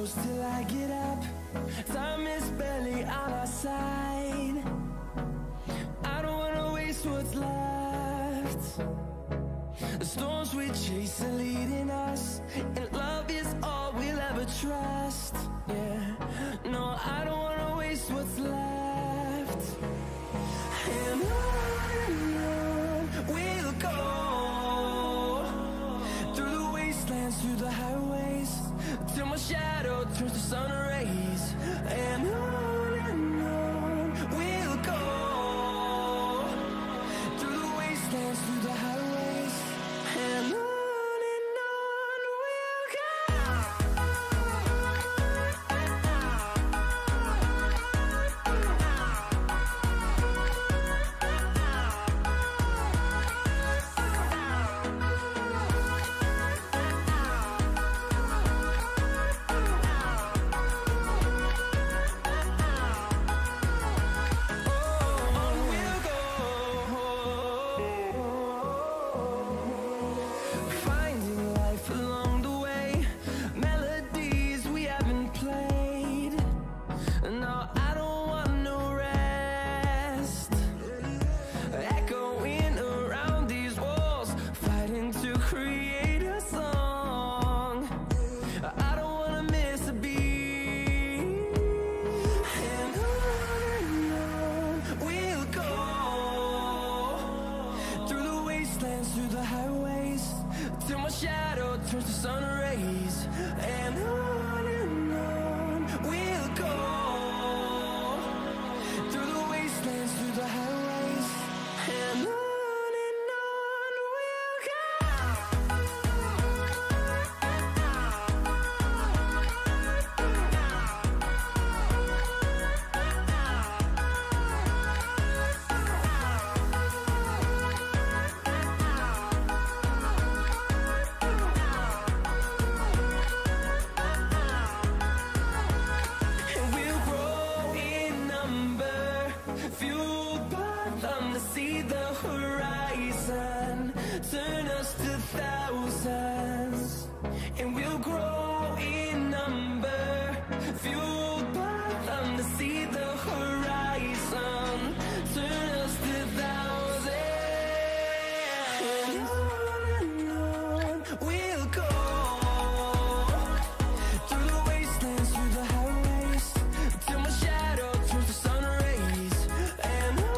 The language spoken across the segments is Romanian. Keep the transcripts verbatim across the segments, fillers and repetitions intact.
close till I get up. Time is barely on our side. I don't wanna waste what's left. The storms we chase are leading us, and love is all we'll ever trust. Yeah, no, I don't wanna waste what's left. And on and on we'll go, through the wastelands, through the highways, till my shadow turns to sun rays. And on and on we'll go, through the wastelands, through the highways, and on. Through the highways, till my shadow turns to sun rays. And on and on we'll go, through the wastelands, through the highways, and on and on we'll go. See the horizon, turn us to thousands, and we'll grow in number, fueled by them. To see the horizon, turn us to thousands, and on and on we'll go, through the wastelands, through the highways, till my shadow turns to sun rays. And on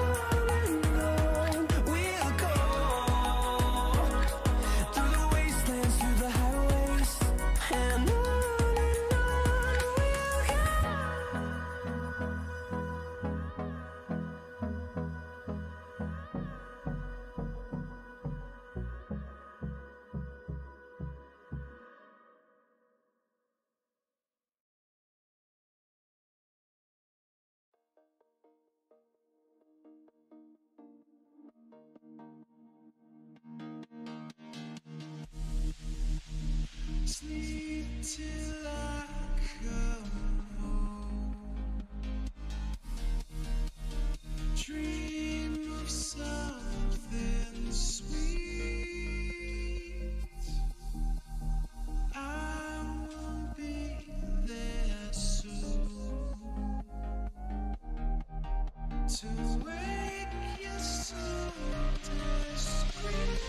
sleep till I come home, dream of something sweet. I won't be there soon to wake you so discreet.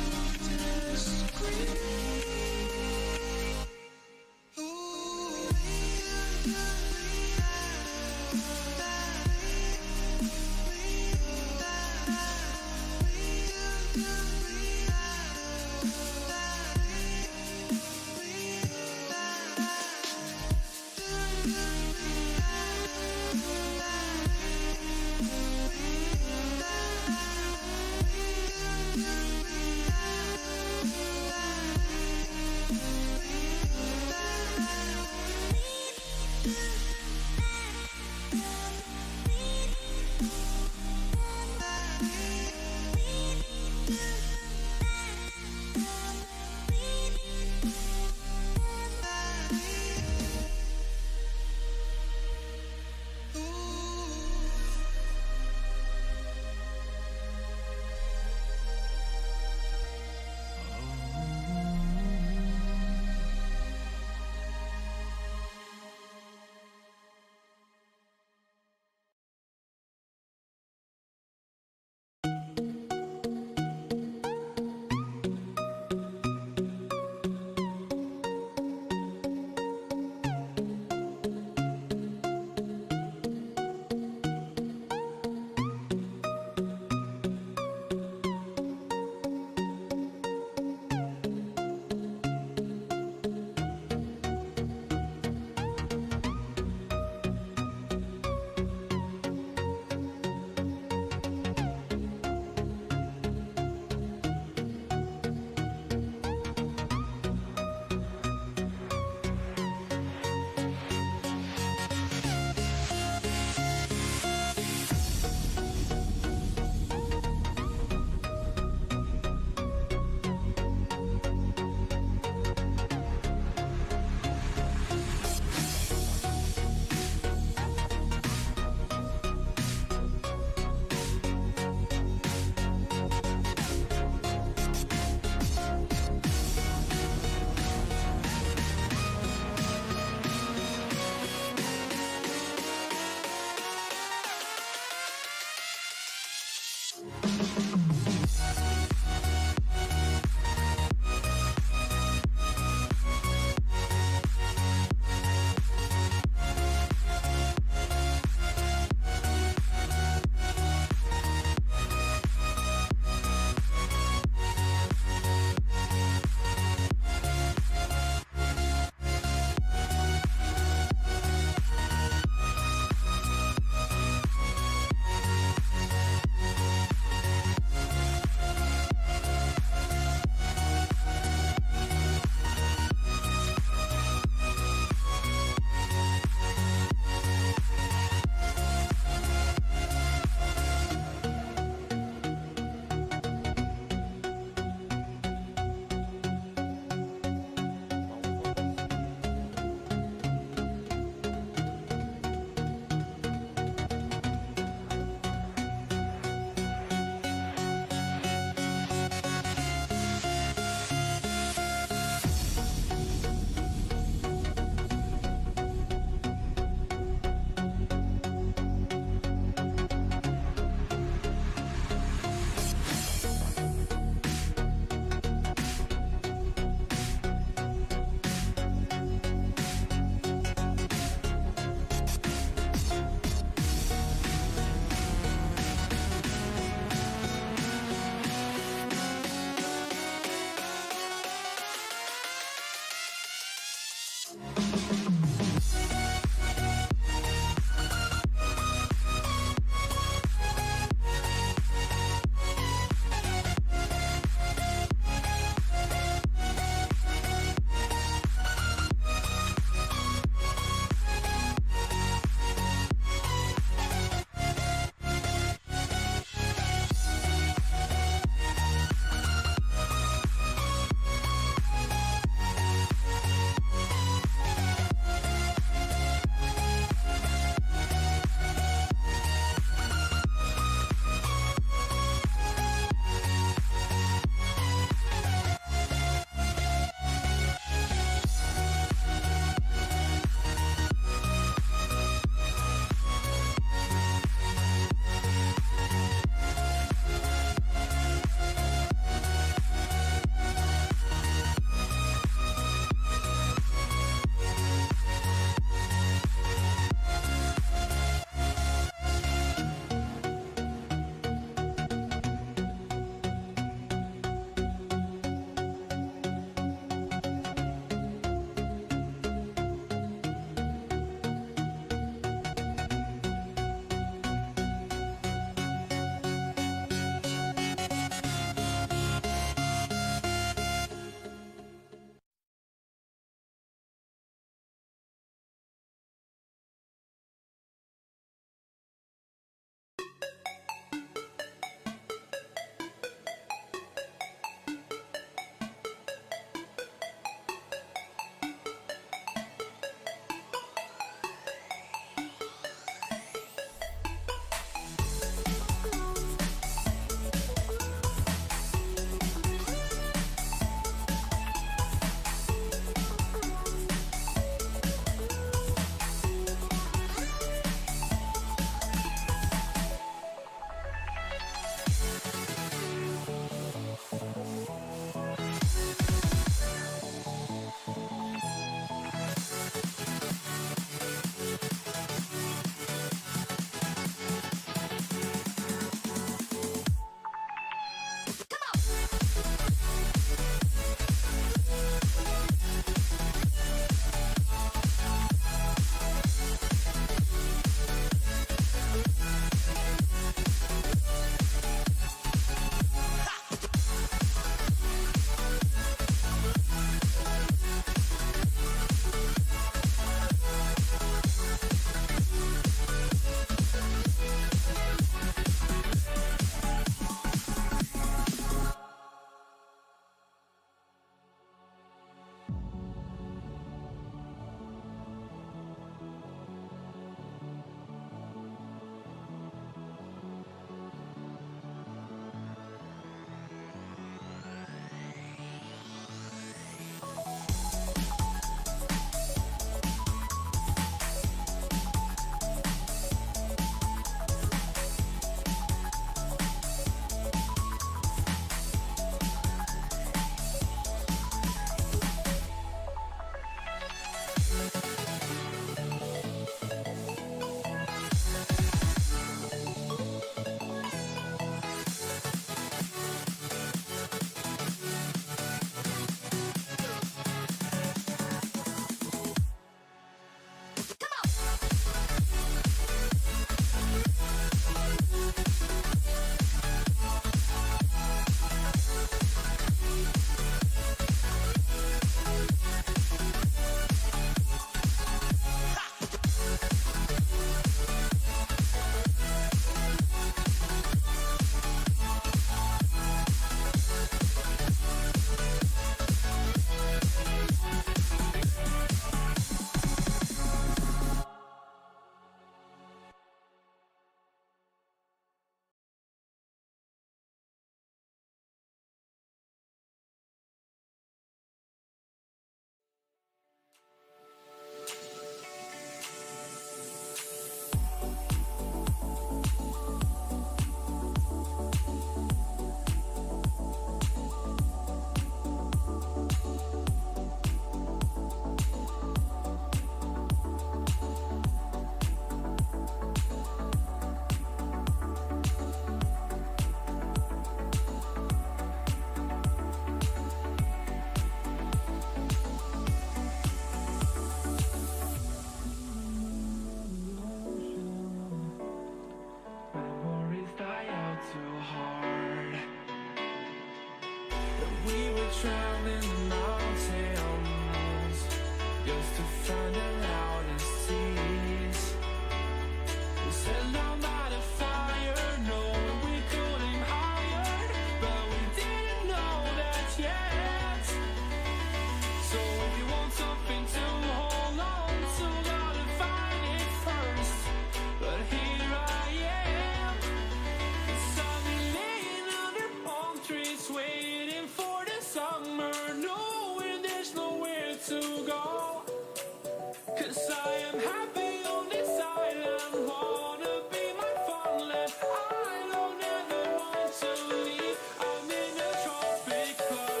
am happy on this island. Wanna be my fun-land. I don't ever want to leave. I'm in a tropic club.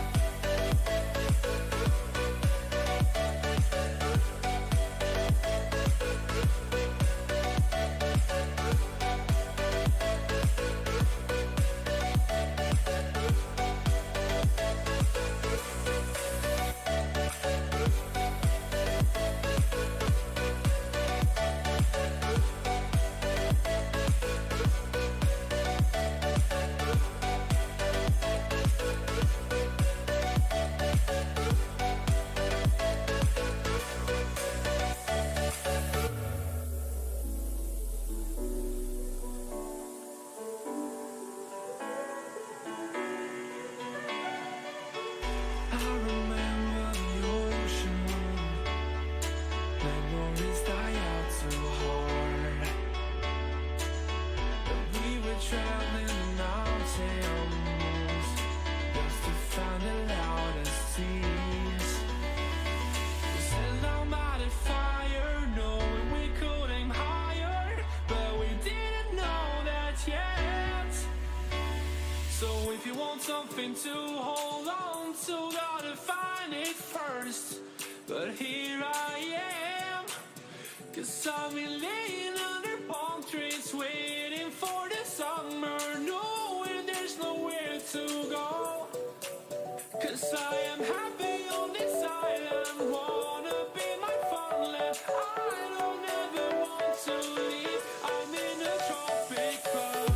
I remember the ocean moon. Memories die out so hard. And we were traveling the mountains just to find the loudest seas. We set down by the fire, knowing we could aim higher, but we didn't know that yet. So if you want something to hold on to, gotta find it first. But here I am, cause I've been laying under palm trees, waiting for the summer, knowing there's nowhere to go. Cause I am happy on this island, wanna be my fun-land. I don't ever want to leave, I'm in a tropic club.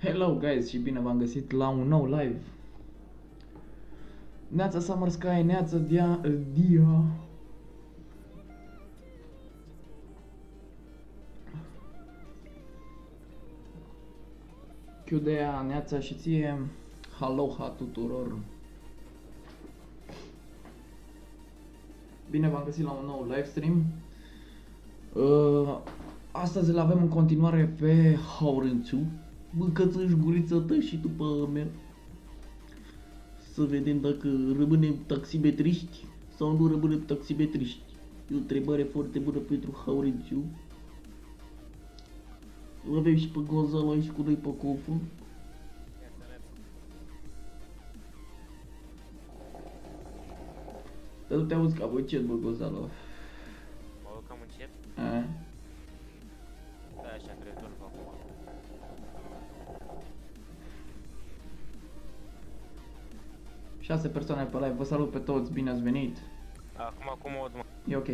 Hello guys și bine v-am găsit la un nou live. Neața Summer Sky, neața Dia... Dia... Chiudea, neața și ție. Aloha tuturor. Bine v-am găsit la un nou livestream. Uh, astăzi îl avem în continuare pe Haurențiu. Mâncați-și gurița ta și după mea. Să vedem dacă rămânem taximetriști sau nu rămânem taximetriști. E o întrebare foarte bună pentru Haurențiu. Îl avem și pe Gonzalo aici cu noi pe confund. Dar nu te auzi cam încet, bă, Gonzalo. Mă duc cam încet? A? Da, așa cred că nu acum. Șase persoane pe live, vă salut pe toți, bine ați venit. Acum, acum o mă. E ok.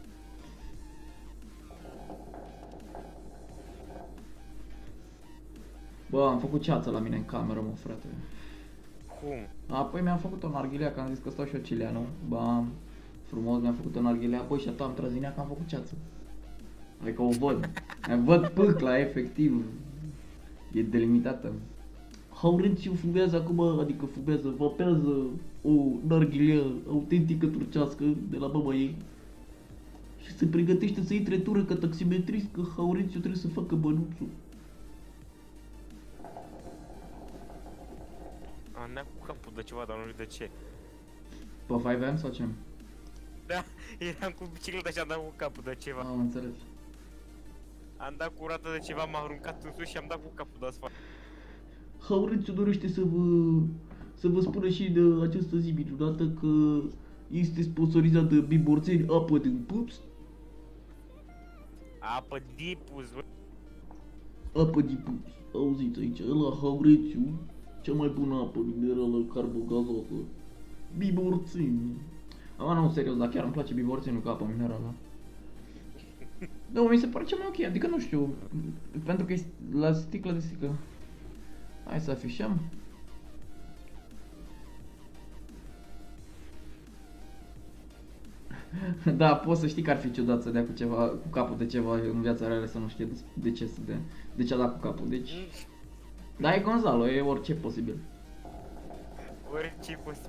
Bă, am făcut ceață la mine în cameră, mă, frate. Cum? Apoi mi-am făcut o narghilea, că am zis că stau și o cilea, nu? Bam, frumos, mi-am făcut o narghilea, băi, și atunci am trăzinea că am făcut ceață. Adică o văd, mai văd pâcla, efectiv. E delimitată. Haurențiu fumează acum, adică fumează, vapează o narghilea autentică turcească de la mama ei. Și se pregătește să intre tură ca taximetrist, că Haurențiu trebuie să facă bănuțul. Am dat cu capul de ceva, dar nu știu de ce. Pe cinci M sau ce? Da, eram cu bicicleta și am dat cu capul de ceva. Am înțeles. Am dat cu rata de ceva, m-a aruncat în sus și am dat cu capul de asfalt. Haurențiu dorește să vă, să vă spună și de această zi minunată că este sponsorizat de Biborțeni apă din pups. Apă dipus, bă. Apă din pups, auziți aici, ăla Haurențiu, cea mai bună apă minerală carbogazată. Biborțeni. Ama nu, serios, dar chiar îmi place Biborțeniul ca apă minerală. Da, mi se pare cea mai ok, adică nu știu, pentru că e la sticlă de sticlă. Hai să afișăm. Da, poți să știi că ar fi ciudat să dea cu ceva, cu capul de ceva în viața reală, să nu știe de, de ce să dea, de ce a dat cu capul, deci... Da, e Gonzalo, e orice posibil. Orice posibil.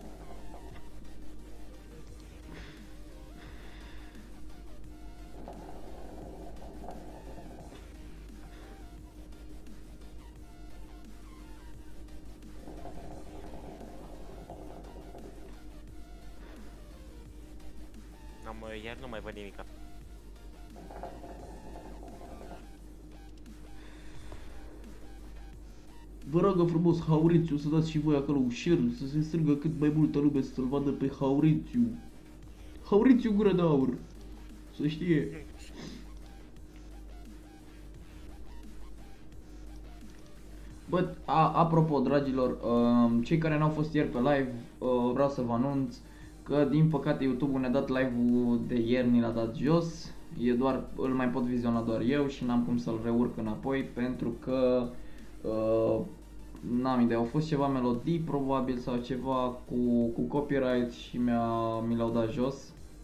Am, iar nu mai văd nimica. Vă rog frumos, Haurențiu, să dați și voi acolo un share, să se strângă cât mai multă lume să-l vadă pe Haurențiu. Haurențiu gură de aur, să știe. Bă, a, apropo, dragilor, um, cei care n-au fost ieri pe live, uh, vreau să vă anunț că din păcate YouTube-ul ne-a dat live-ul de ieri, ni l-a dat jos. E doar, îl mai pot viziona doar eu și n-am cum să-l reurc înapoi pentru că uh, n-am idee, au fost ceva melodii probabil sau ceva cu, cu copyright și mi-a, mi l-au dat jos.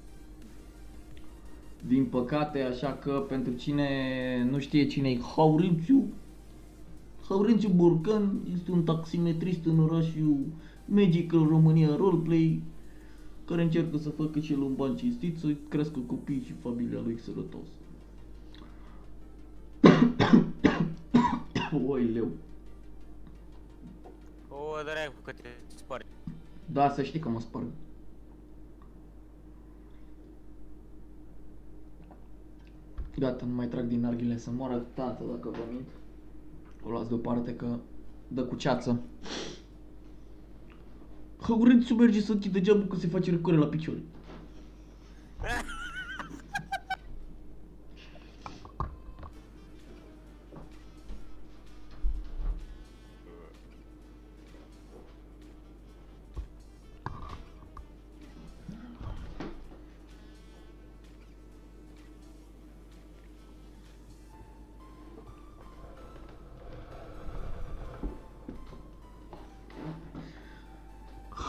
Din păcate, așa că pentru cine nu știe cine e Haurențiu, Haurențiu Borcan este un taximetrist în orașul Magical România Roleplay, care încearcă să facă și el un ban cinstit, să crească copiii și familia lui sănătos. Oi, leu. O, dracu, că te spargi. Da, să știi că mă sparg. Gata, nu mai trag din narghile, să moară tata dacă vă mint. O luați deoparte că dă cu ceață. Haurențiu merge să închidă geamul că se face răcoare la picioare.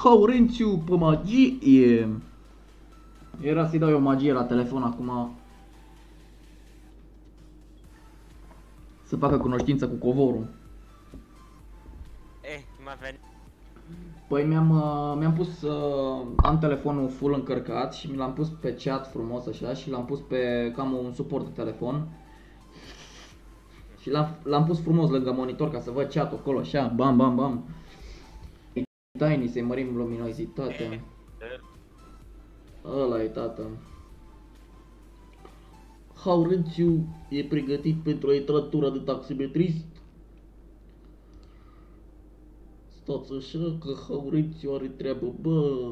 Haurențiu pe magie. Era să-i dau eu magie la telefon acum. Să facă cunoștință cu covorul. Eh, m-a venit. Păi mi-am uh, mi-am pus, uh, am telefonul full încărcat și mi l-am pus pe chat frumos așa și l-am pus pe, cam un suport de telefon. Și l-am, l-am pus frumos lângă monitor ca să văd chat-ul acolo așa, bam bam bam. Tiny, să-i mărim luminozitatea. Ăla e tată. Haurențiu e pregătit pentru a intra tura de taximetrist. Stați așa că Haurențiu are treabă, bă.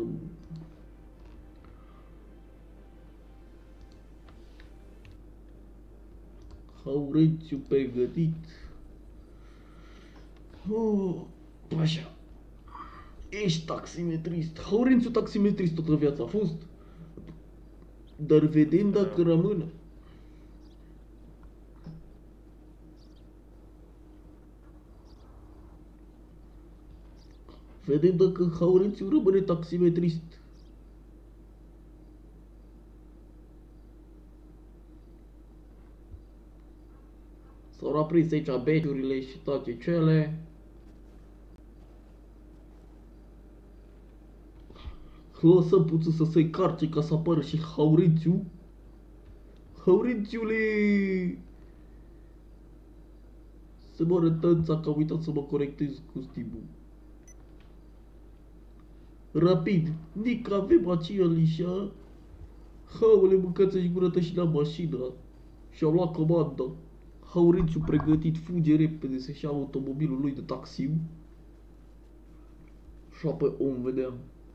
Haurențiu pregătit. Oh, așa. Ești taximetrist. Haurențiu taximetrist toată viața a fost. Dar vedem dacă rămâne. Vedem dacă Haurențiu rămâne taximetrist. S-au aprins aici badge-urile și toate cele. Lăsăm puțin să se carce ca să apară și Haurențiu. Haurențiule! Se moară tănța că am uitat să mă corectez costimul. Rapid, Nic, avem aceea lișa. Haule, mâncați-și gură și la mașină. Și-am luat comanda. Haurențiu pregătit, fuge repede să-și ia automobilul lui de taxiu. Și apoi om vedeam.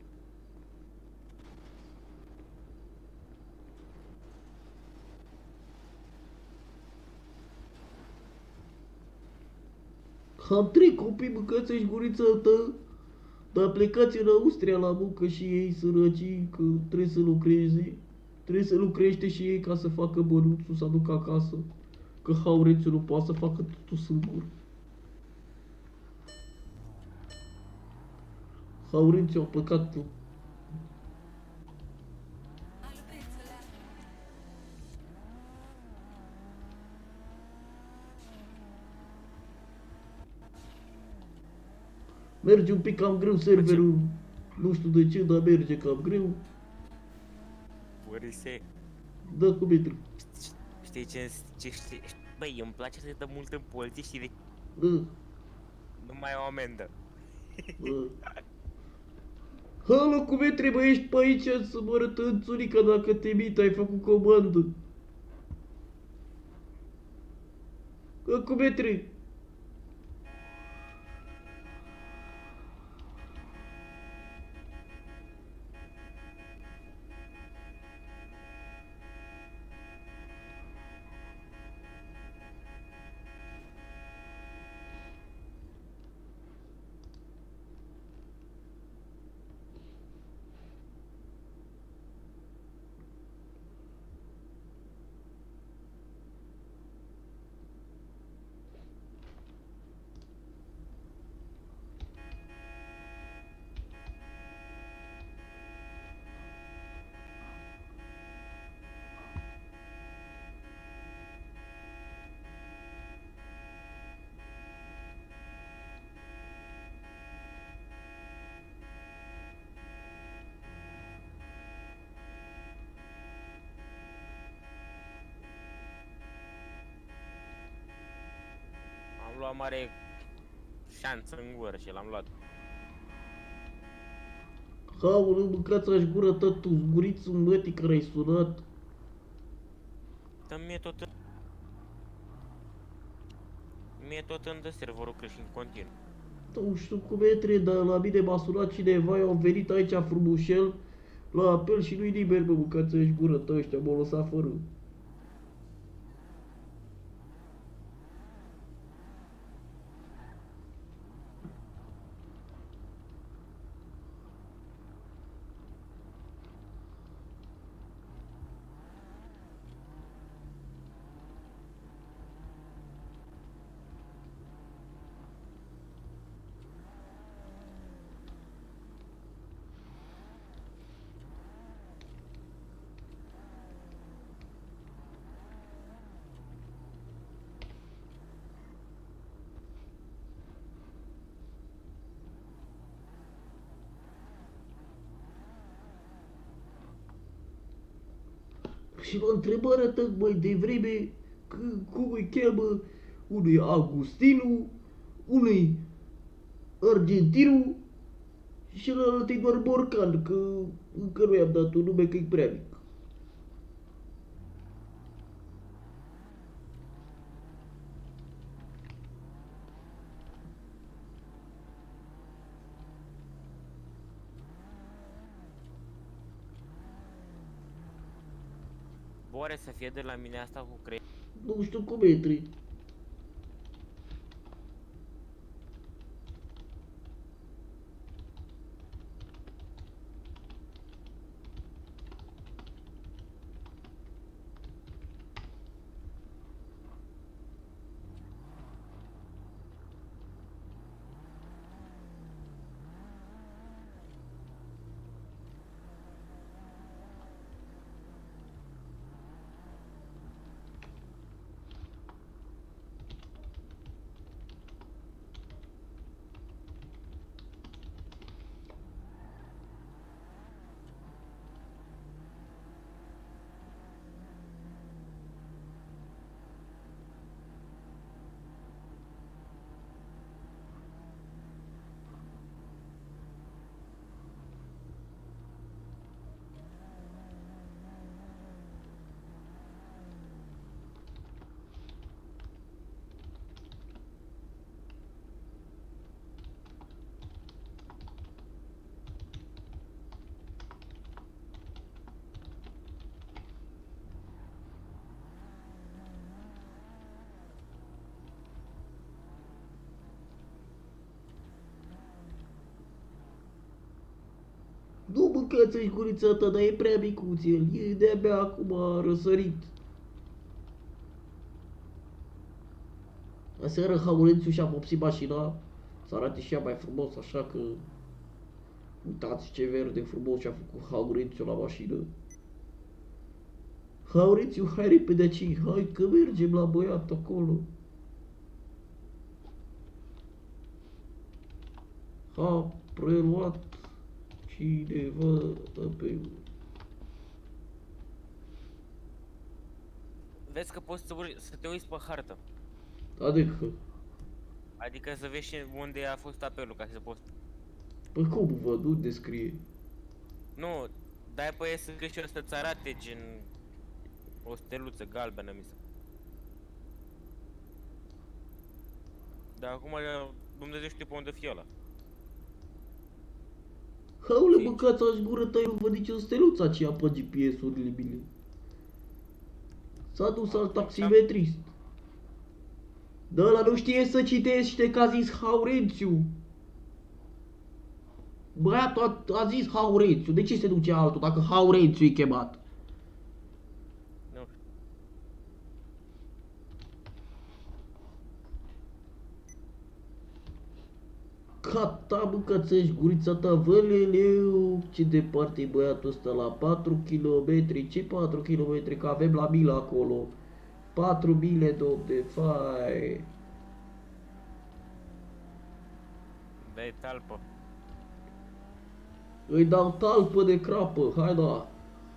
Am trei copii, mâncați-și gurița ta. Dar plecați în Austria la muncă și ei sărăcii, că trebuie să lucreze. Trebuie să lucrește și ei ca să facă bănuțul, să aducă acasă. Că Haurențiu nu poate să facă totul singur. Haurențiu a plecat. Merge un pic cam greu serverul. Nu știu de ce, dar merge cam greu. Borise, Da, cu metru. știi ce, ce știi? Băi, îmi place să dă mult în poliție și de... Da, nu mai au amendă. da. Halo, cum e, trebuie ești pe aici să mă arătă în țurică dacă te mit, ai făcut comandă. Cum e, trebuie? Am luat mare șansă în gură și l-am luat. Haule, mâncați-și gură tătu, zguriți un mătii care ai sunat. Dar mie tot în... Mie tot îmi dă serverul crește în continuu. Nu știu cum e, tre, dar la mine m-a sunat cineva, eu am venit aici frumușel la apel și nu-i nimeni, mă, mâncați-și gură tău, ăștia m-au lăsat fără. și l-a întrebat tocmai de vreme că, cum îi cheamă, unui Agustinu, unui Argentinu și celălalt e doar Borcan, că încă nu i-am dat un nume că e prea mic. Oare să fie de la mine asta cu creier? Nu știu cum intri. Nu mâncați-și gurița ta, dar e prea micuț el, e de-abia acum a răsărit. Aseară Haurențiu și-a vopsit mașina, să arate și ea mai frumos, așa că... Uitați ce verde frumos și-a făcut Haurențiu la mașină. Haurențiu, hai repede aici, hai că mergem la băiat acolo. A preluat cineva pe... Vezi că poți să, uri- să te uiți pe hartă. Adică? Adică să vezi și unde a fost apelul, ca să poți... Păi cum văd, unde scrie? Nu, dai pe e să scrie și o să-ți arate gen... O steluță galbenă, mi se... Dar acum Dumnezeu știe pe unde fie ăla. Haule, mâncați-aș gură ta, eu nu văd nicio steluță aceea pe G P S-urile mele. S-a dus al taximetrist. Dar ăla nu știe să citește că a zis Haurențiu. Băiatul a, a zis Haurențiu, de ce se duce altul dacă Haurențiu e chemat? Nu știu. Gata, mâncați-și gurița ta, văleleu, ce departe e băiatul ăsta la patru kilometri, ce patru kilometri, că avem la mila acolo. patru mile, domne, fai. Dai talpă. Îi dau talpă de crapă, hai da.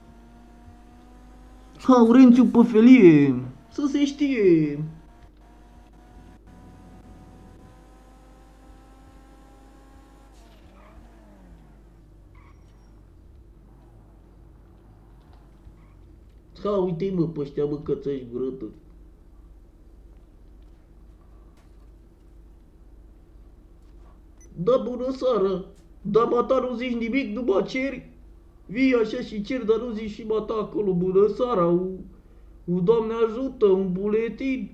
Haurențiu pe felie, să se știe. Ha, uite-i mă, pe ăștia mâncățăși gurătă. Da, bună seara! Da, mata nu zici nimic, nu mă ceri? Vii așa și cer, dar nu zici și mata acolo, bună seara, u, u Doamne ajută, un buletin.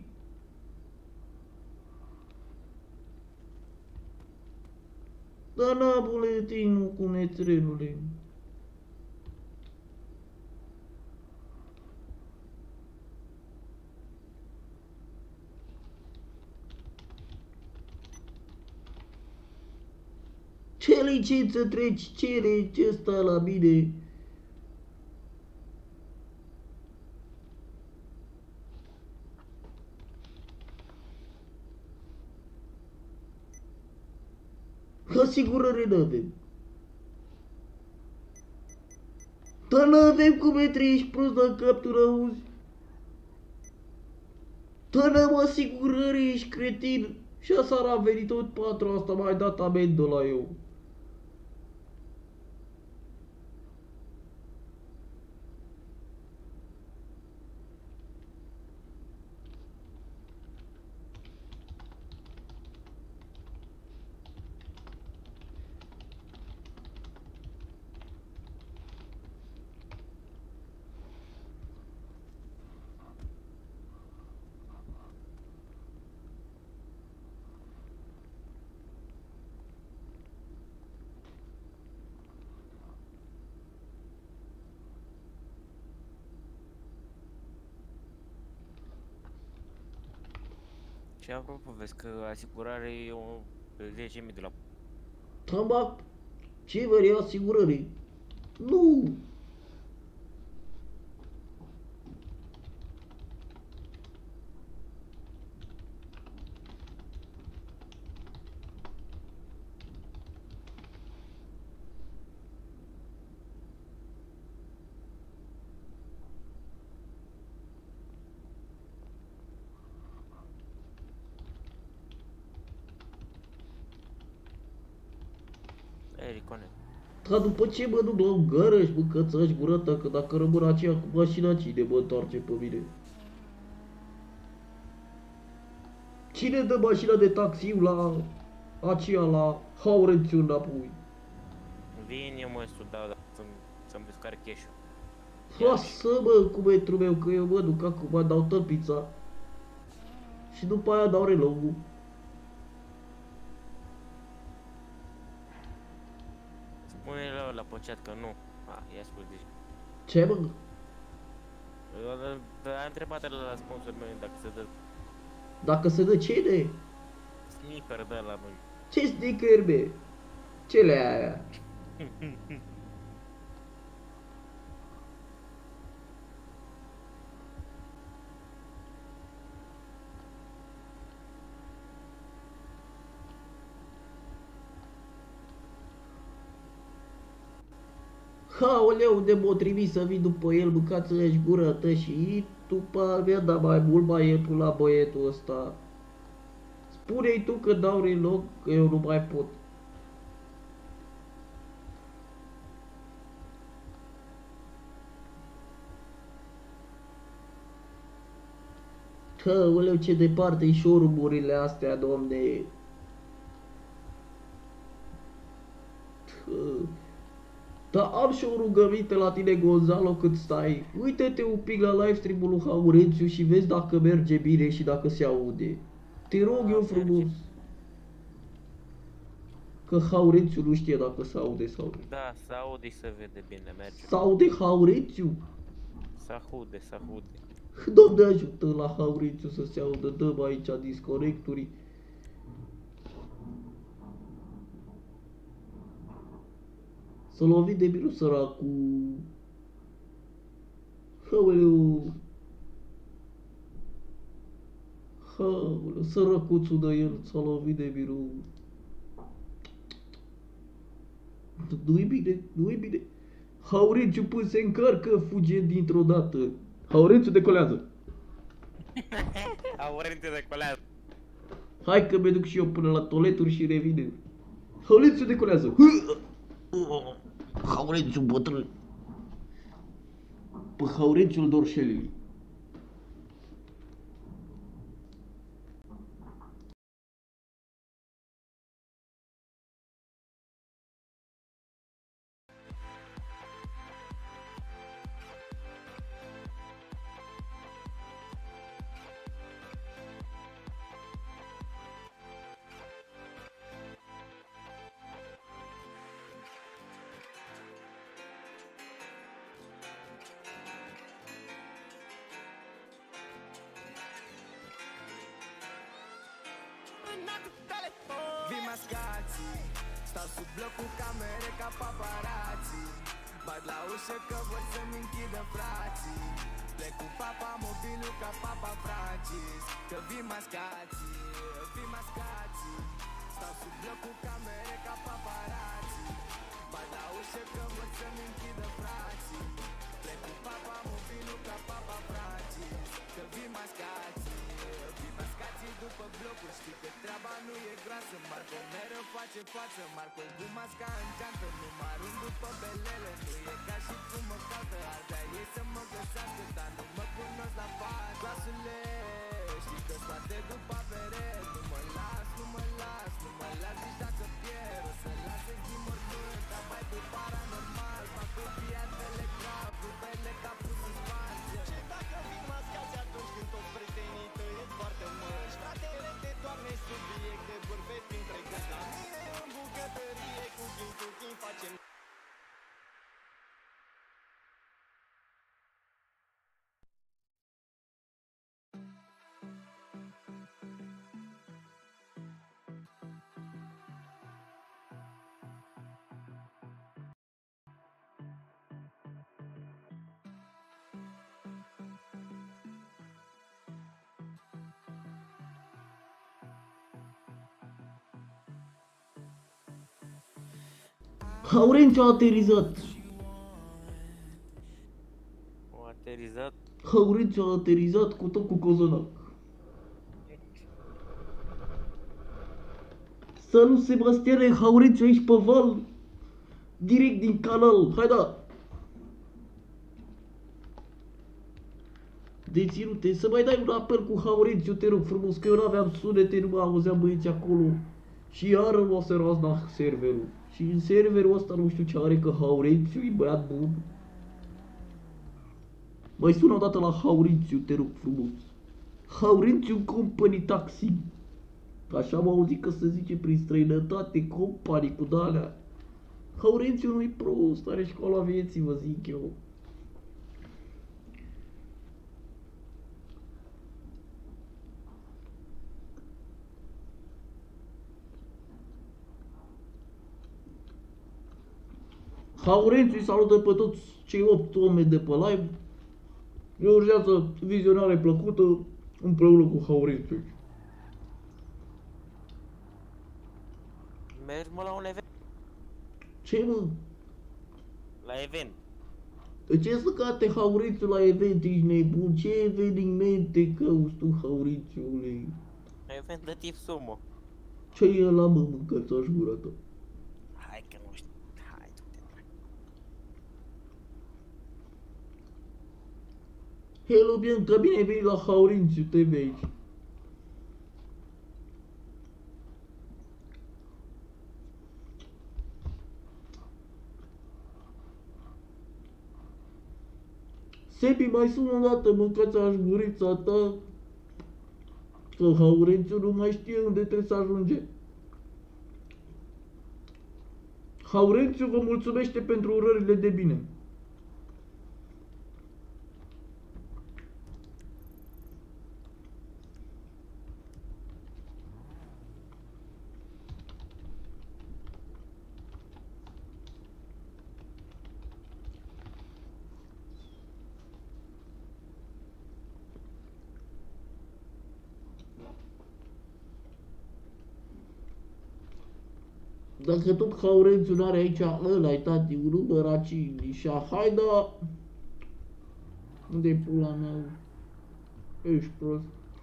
Da, na, buletinul cu netrenule. Ce licență treci, cere ce ăsta la mine? Asigurări n-avem. Dar n-avem cum e treci prost la cap, tu n-auzi? Dar n-am asigurări, ești cretin. Și aseară a venit tot patru asta, mai dat amendă la eu. Și apropo, vezi că asigurare e o zece mii de la... Tabac, ce vrei asigurări? Nu! Ericone. Dar după ce mă duc la un garaj, mă cățași gura ta, că dacă rămân aceea cu mașina, cine mă întoarce pe mine? Cine dă mașina de taxi la aceea, la Haurențiu înapoi? Vin eu mă să dau, să-mi să descarc cash-ul. Lasă-mă cu metru meu, că eu mă duc acum, dau tălpița. Și după aia dau relogul. Spune-le la păceat că nu. A, ia spus deja. Ce mă? A întrebat la sponsorul meu dacă se dă Dacă se dă cine? sniper de la noi. Ce sticker, be? Ce le aia? Haoleu, de m-o trimis să vin după el, mâncați-și gura ta și după mi-a dat mai mult mai ieftin la băietul ăsta. Spune-i tu că dau relog, că eu nu mai pot. Haoleu, ce departe-i showroom-urile astea, domne. Hă. Dar am și o rugăminte la tine, Gonzalo, cât stai. Uită-te un pic la live stream-ul lui Haurențiu și vezi dacă merge bine și dacă se aude. Te rog eu frumos. Că Haurențiu nu știe dacă se aude sau nu. Da, se aude și se vede bine, merge. Se aude Haurențiu? Se aude, se aude. Doamne ajută la Haurențiu să se audă, dăm aici disconecturi. Să lovi de biru săracul. Haoleu. Haoleu, sărăcuțul de el s-a lovit de biru. Nu-i bine, nu-i bine. Haurențiu până se încarcă, fuge dintr-o dată. Haurențiu decolează. Haurențiu decolează. Hai că mă duc și eu până la toaleturi și revine. Haurențiu decolează. Haurențiu bătrân. Pe Haurențiul Dorșelului. Vii mascați, stau sub bloc cu camere ca paparazzi. Bat la ușă că vor să-mi închidă frații. Plec cu papa mobilul ca papa Francis. Că vii mascați, vii mascați. Stau sub bloc cu camere ca paparazzi. Bat la ușă că vor să-mi închidă frații. față, marcul cu masca în geantă. Nu mă arunc după belele, nu e ca și cum mă caută. Ar vrea ei să mă găsească, dar nu mă cunosc la față. Clasule, știi că toate după avere. Nu mă las, nu mă las, nu mă las nici dacă pierd. O să las în zi mormânt, dar mai pe paranormal. Fac copii antele grav, rupele ca pus în spație. Ce dacă vin mascați atunci când toți prietenii tăi e foarte măși? Fratele te doarne subiect de bârfe printre găsi. La mine în bucătărie cu chin cu chin facem. Haurențiu a aterizat. O aterizat. Haurențiu a aterizat cu tot cu cozonac. Salut Sebastiane, Haurențiu aici pe val. Direct din canal, hai da. Deținute, să mai dai un apel cu Haurențiu, te rog frumos, că eu n-aveam sunete, nu mă auzeam băieți acolo. Și iară o să razna serverul. Și în serverul ăsta nu știu ce are, că Haurențiu e băiat bun. Mai sună o dată la Haurențiu, te rog frumos. Haurențiu Company Taxi. Așa am auzit că se zice prin străinătate, companii cu d-alea. Haurențiu nu-i prost, are școala vieții, vă zic eu. Haurențiu îi salută pe toți cei opt oameni de pe live. Ne urmează vizionare plăcută împreună cu Haurențiu. Mergi mă la un event. Ce mă? La event. De ce să cate Haurențiu la event, ești nebun? Ce evenimente cauți tu, Haurențiule? Event de tip sumo. Ce e ăla, mă, mâncați-aș gura ta? Hai că nu știu. Hai du-te. Hello, Bianca, bine ai venit la Haurențiu T V aici. Sebi, mai sună o dată, mâncați-aș gurița ta. Că Haurențiu nu mai știe unde trebuie să ajunge. Haurențiu vă mulțumește pentru urările de bine. Dacă tot Haurențiu n-are aici, ăla-i tati, un număr aici, așa, hai da... Unde-i pula mea? Ești prost.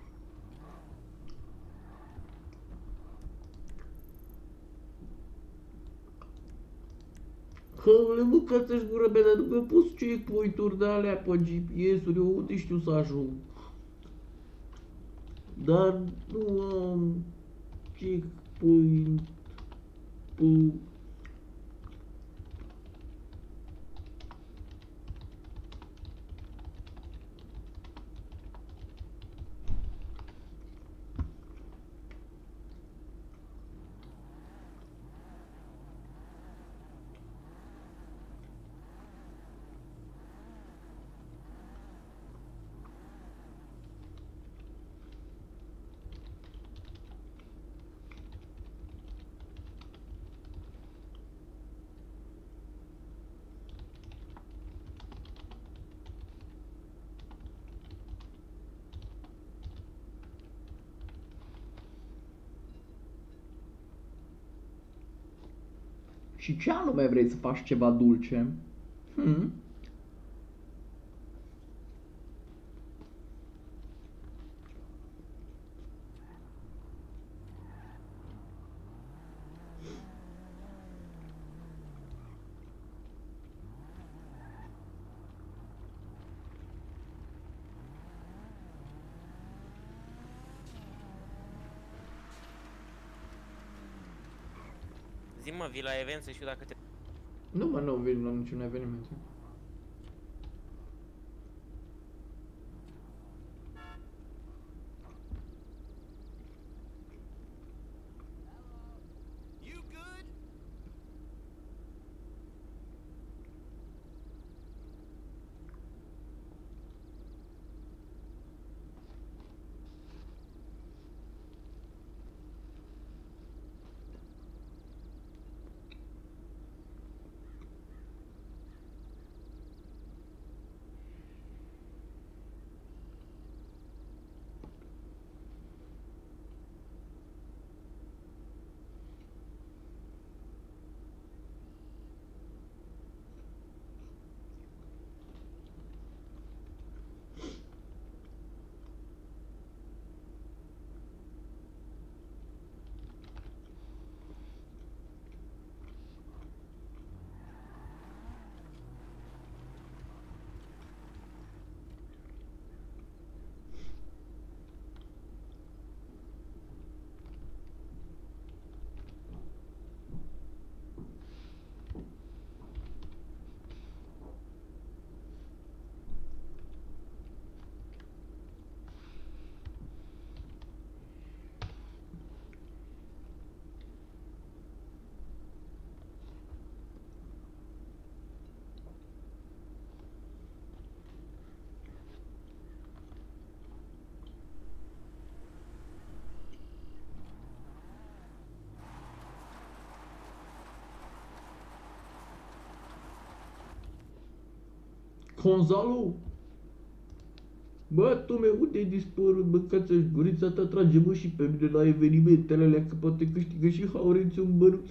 Hăule, mâncați-și gură mea, dar nu mi-a pus checkpoint-uri de alea pe G P S-uri, eu unde știu să ajung? Dar nu am checkpoint. Pu... Și ce anume vrei să faci ceva dulce? Hmm? Zi mă, vii la event să știu dacă te... Nu mă, nu vin la niciun eveniment. Gonzalo? Bă, tu meu, unde ai dispărut, bă, că ți-aș gurița ta, trage-mă și pe mine la evenimentele alea, că poate câștigă și Haurențiu un bănuț.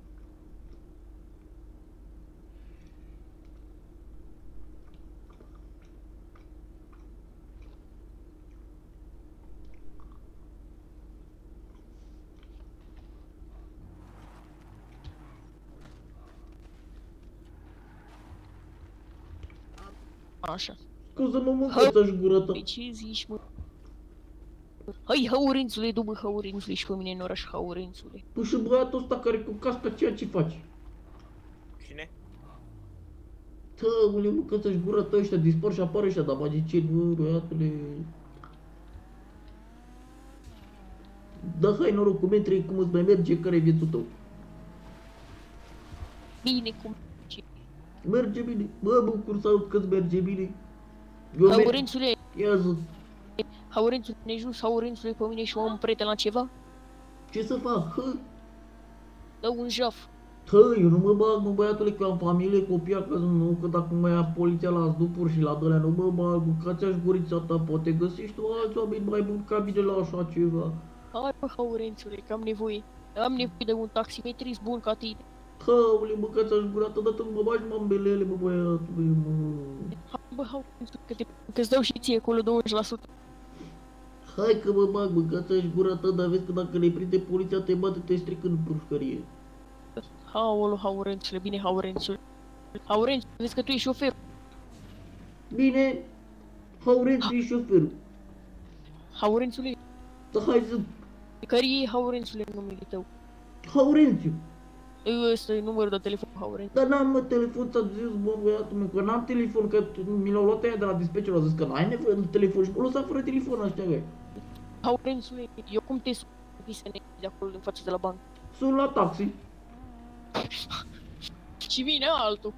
Așa. Scuză-mă, mă, că ți-aș gura ta. Păi ce zici, mă? Hai, Haurențule, du-mă, Haurențule, și pe mine în oraș, Haurențule. Păi și băiatul ăsta care cu casca, ceea ce faci? Cine? Tăule, mă, că ți-aș gura ta ăștia, dispar și apar ăștia, dar magicieni, mă, băiatule. Da, hai noroc cu metri, cum îți mai merge, care-i viețul tău? Bine, cum ce? Merge bine, mă bucur să aud că-ți merge bine. Eu merg- Haurențule, Ia zi, Haurențule, ne ajuns, Haurențule, pe mine și un prieten la ceva? ce să fac? Hă? Dă un jaf. Hă, eu nu mă bag, mă, băiatule, că am familie, copii acasă, nu, că dacă mă ia poliția la zdupuri și la dălea, nu mă bag, că ți-aș gurița ta, poate găsești tu alți oameni mai buni ca mine la așa ceva. Hai, bă, Haurențule, că am nevoie. Am nevoie de un taximetrist bun ca tine. Hăule, mă, că ți-aș gura ta, dată mă bagi mambelele, mă, băiatule, mă. Hai, bă, Haurențule, că te, că-ți dau și ție acolo douăzeci la sută. Hai că mă bag, mă, că ți-aș gura ta, dar vezi că dacă ne prinde poliția, te bate, te stric în pușcărie. Aolo, Haurențule, bine, Haurențule. Haurențule, vezi că tu ești șofer. Bine, Haurențiu e șoferul. Haurențule, Dar hai să... care e Haurențule în numele tău? Haurențiu. Ăsta e numărul de telefon, Haurențule. Dar n-am, mă, telefon, ți-a zis, bă, băiatul meu, că n-am telefon, că mi l-au luat aia de la dispatcher, au zis că n-ai nevoie de telefon și m-au lăsat fără telefon ăștia, băi. Haurențule, eu cum te sun să ne de acolo din față de la bancă? Sunt la taxi. Și vine altul.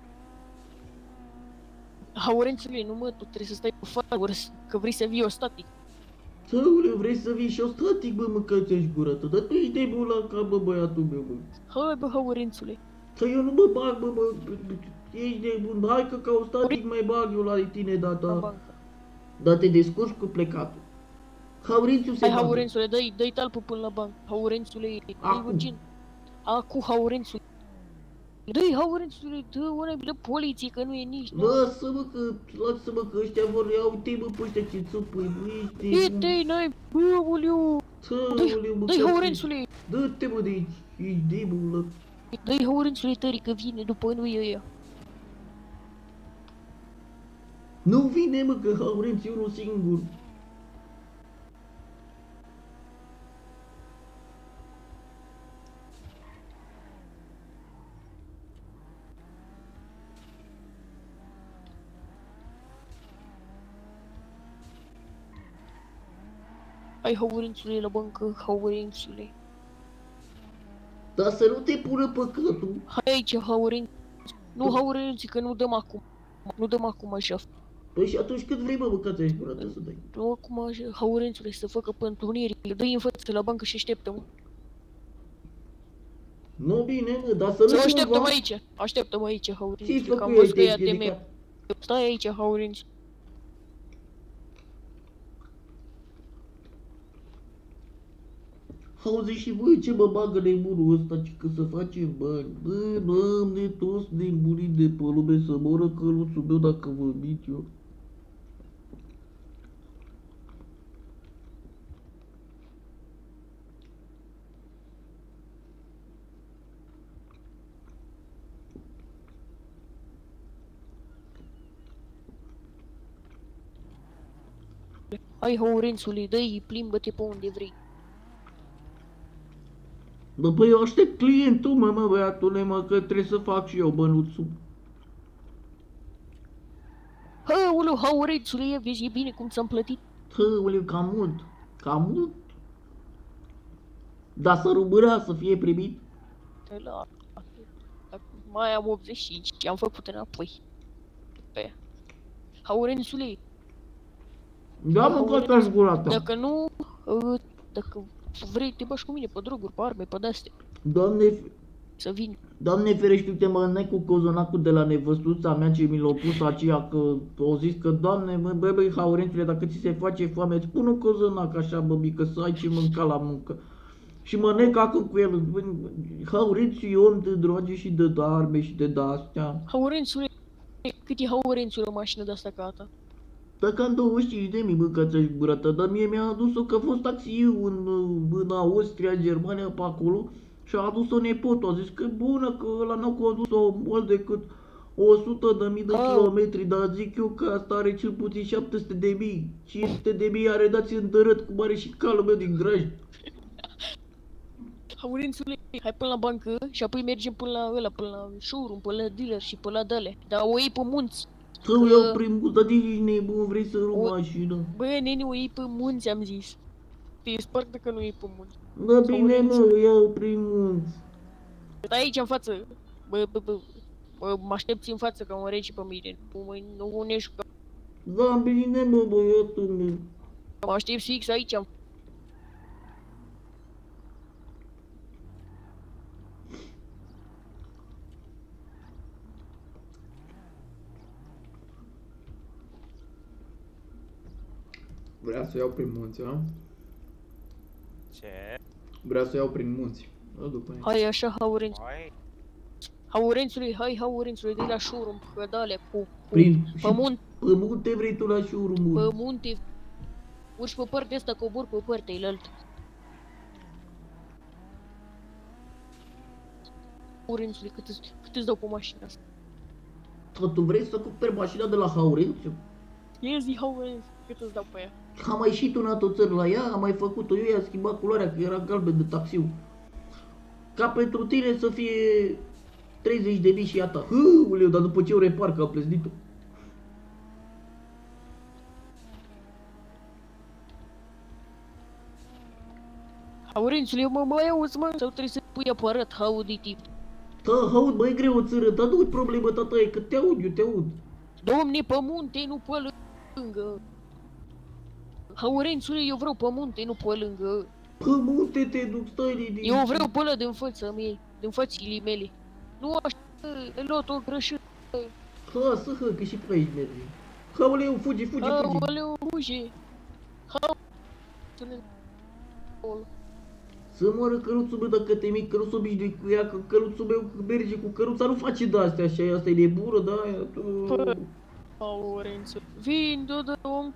Haurențule, nu mă, tu trebuie să stai pe faruri, că vrei să vii o static. Săule, vrei să vii și o static, bă, mă, că ți-aș gurată, dar tu ești nebun la cap, bă, băiatul meu, bă. Hai, bă, Haurențule. Că eu nu mă bag, bă, bă, ești nebun, hai că ca o static mai bag eu la tine, La data. bancă. Dar te descurci cu plecatul. Haurențiu se Hai, bagă. Haurențule, dă-i, dă-i talpă până la bancă. Haurențule, dă-i Acum. urgent. Acu, Haurențule. Dă-i, Haurențule, dă una de poliție, că nu e nici... Lasă-mă că, lasă-mă că ăștia vor, ia uite-i, mă, pe ăștia ce țupă, bă, ești nebun. Uite-i, n-ai, bă, aoleu. Săule, mă, Dă-i, că- Haurențule. Dă-te, mă, de aici, ești nebun, la... Dă-i, Haurențule, tării, că vine după noi ăia. Nu vine, mă, că Haurențiu e unul singur. Hai, haurențule, la bancă, haurențule. Dar să nu te pună păcatul. Hai aici, haurenț. Nu, haurenții, că nu dăm acum. Nu dăm acum așa. Păi și atunci cât vrei, mă, mâncați aici gura ta să dai? Nu acum așa, haurențule, să facă pe întuniri. Dă-i în față la bancă și așteaptă-mă. Nu bine, mă, dar să Să nu așteaptă-mă cumva... aici. Așteaptă-mă aici, Ce-i haurențule, că am făcut văzut că eu, e te-ai A T M. ridicat? Stai aici, haurenț. Auzi și voi ce mă bagă nebunul ăsta, ce că să facem bani. Bă, Doamne, toți nebunii de pe lume să moră căluțul meu dacă vă mit eu. Hai, haurențule, dă-i, plimbă-te pe unde vrei. Bă, păi eu aștept clientul, mă, mă, băiatule, mă, că trebuie să fac și eu bănuțul. Aoleu, haurențule, ia vezi, e bine cum ți-am plătit. Hăuleu, cam mult, cam mult. Dar să rămână să fie primit. La... Mai am optzeci și cinci și am făcut înapoi. Pe... Haurențule, Da, mă, gata-și gura ta. dacă nu, uh, dacă vrei, te bași cu mine pe droguri, pe arme, pe de-astea. Doamne, Să vin. Doamne ferește-te, mă, n-ai cu cozonacul de la nevăstuța mea ce mi l-a pus aceea, că au zis că, Doamne, bă, bă, băi, haurențule, dacă ți se face foame, îți pun un cozonac așa, bă, mică, să ai ce mânca la muncă. Și mănânc acum cu el, haurențul e om de droge și de arme și de de-astea. Haurențule, cât e haurențule o mașină de-asta ca a ta? Dacă am douăzeci și cinci de mii, bă, că ți-aș gura ta, dar mie mi-a adus-o că a fost taxiul în, în Austria, Germania, pe acolo. Și a adus-o nepotul, a zis că e bună, că ăla n-au condus-o mult decât o sută de mii de Ah. kilometri, dar zic eu că asta are cel puțin șapte sute de mii, cinci sute de mii are dați în dărât, cum are și calul meu din graj. Haurențule, hai până la bancă și apoi mergem până la ăla, până la showroom, până la dealer și până la dale. Dar o iei pe munți. Că o iau prin mult, dar de ești nebun, vrei să rup O- mașină. Bă, nene, o iei pe munți, am zis. Te sparg dacă nu iei pe munți. Da bine, mă, o iau prin munți. Stai aici în față. Bă, bă, bă, bă mă aștepți în față că mă regi pe mine. Nu mă nu unești că Da bine, mă, băiatul meu. mă aștepți fix aici. În... Vrea să o iau prin munți, a? Ce? Vrea să o iau prin munți. Îl duc până aici. Hai așa, Haurenț. Hai. Haurențule, hai, Haurențule, de la showroom, că dale cu, cu Prin... pe, mun- Pe munte vrei tu la showroom-ul. pe munte. Urci pe partea asta, cobor pe partea ilaltă. Haurențule, cât îți, cât îți dau pe mașina asta? Că tu vrei să cumperi mașina de la Haurențiu? Ia zi, Haurenț, cât îți dau pe ea? Am mai și tunat o țări la ea, am mai făcut-o eu, i-am schimbat culoarea, că era galben de taxiu. Ca pentru tine să fie treizeci de mii și iată. Hâuleu, dar după ce o repar, că am plesnit-o. Haurențule, mă mai auzi, mă? Sau trebuie să pui aparat Audi tip? Da, aud, mai greu o țără, dar nu-i problemă, tata, e că te aud, eu te aud. Domne, pe munte, nu pe lângă. Haurențule, eu vreau pe munte, nu pe lângă. Pe munte te duc, stai liniștit. Eu vreau pe ăla din fața mea, din fațile mele. Nu așa, e luat o greșeală. Lasă, hă, că și pe aici merge. Hauleu, fugi, fugi, fugi. Aoleu, fuge. Haurențule. Să moară căruțul meu dacă te mic, că nu s-o obișnuit cu ea, că căruțul meu merge cu căruța, nu face de-astea așa, asta e nebună, da, aia, tu... Haurențule, vin, dă de om.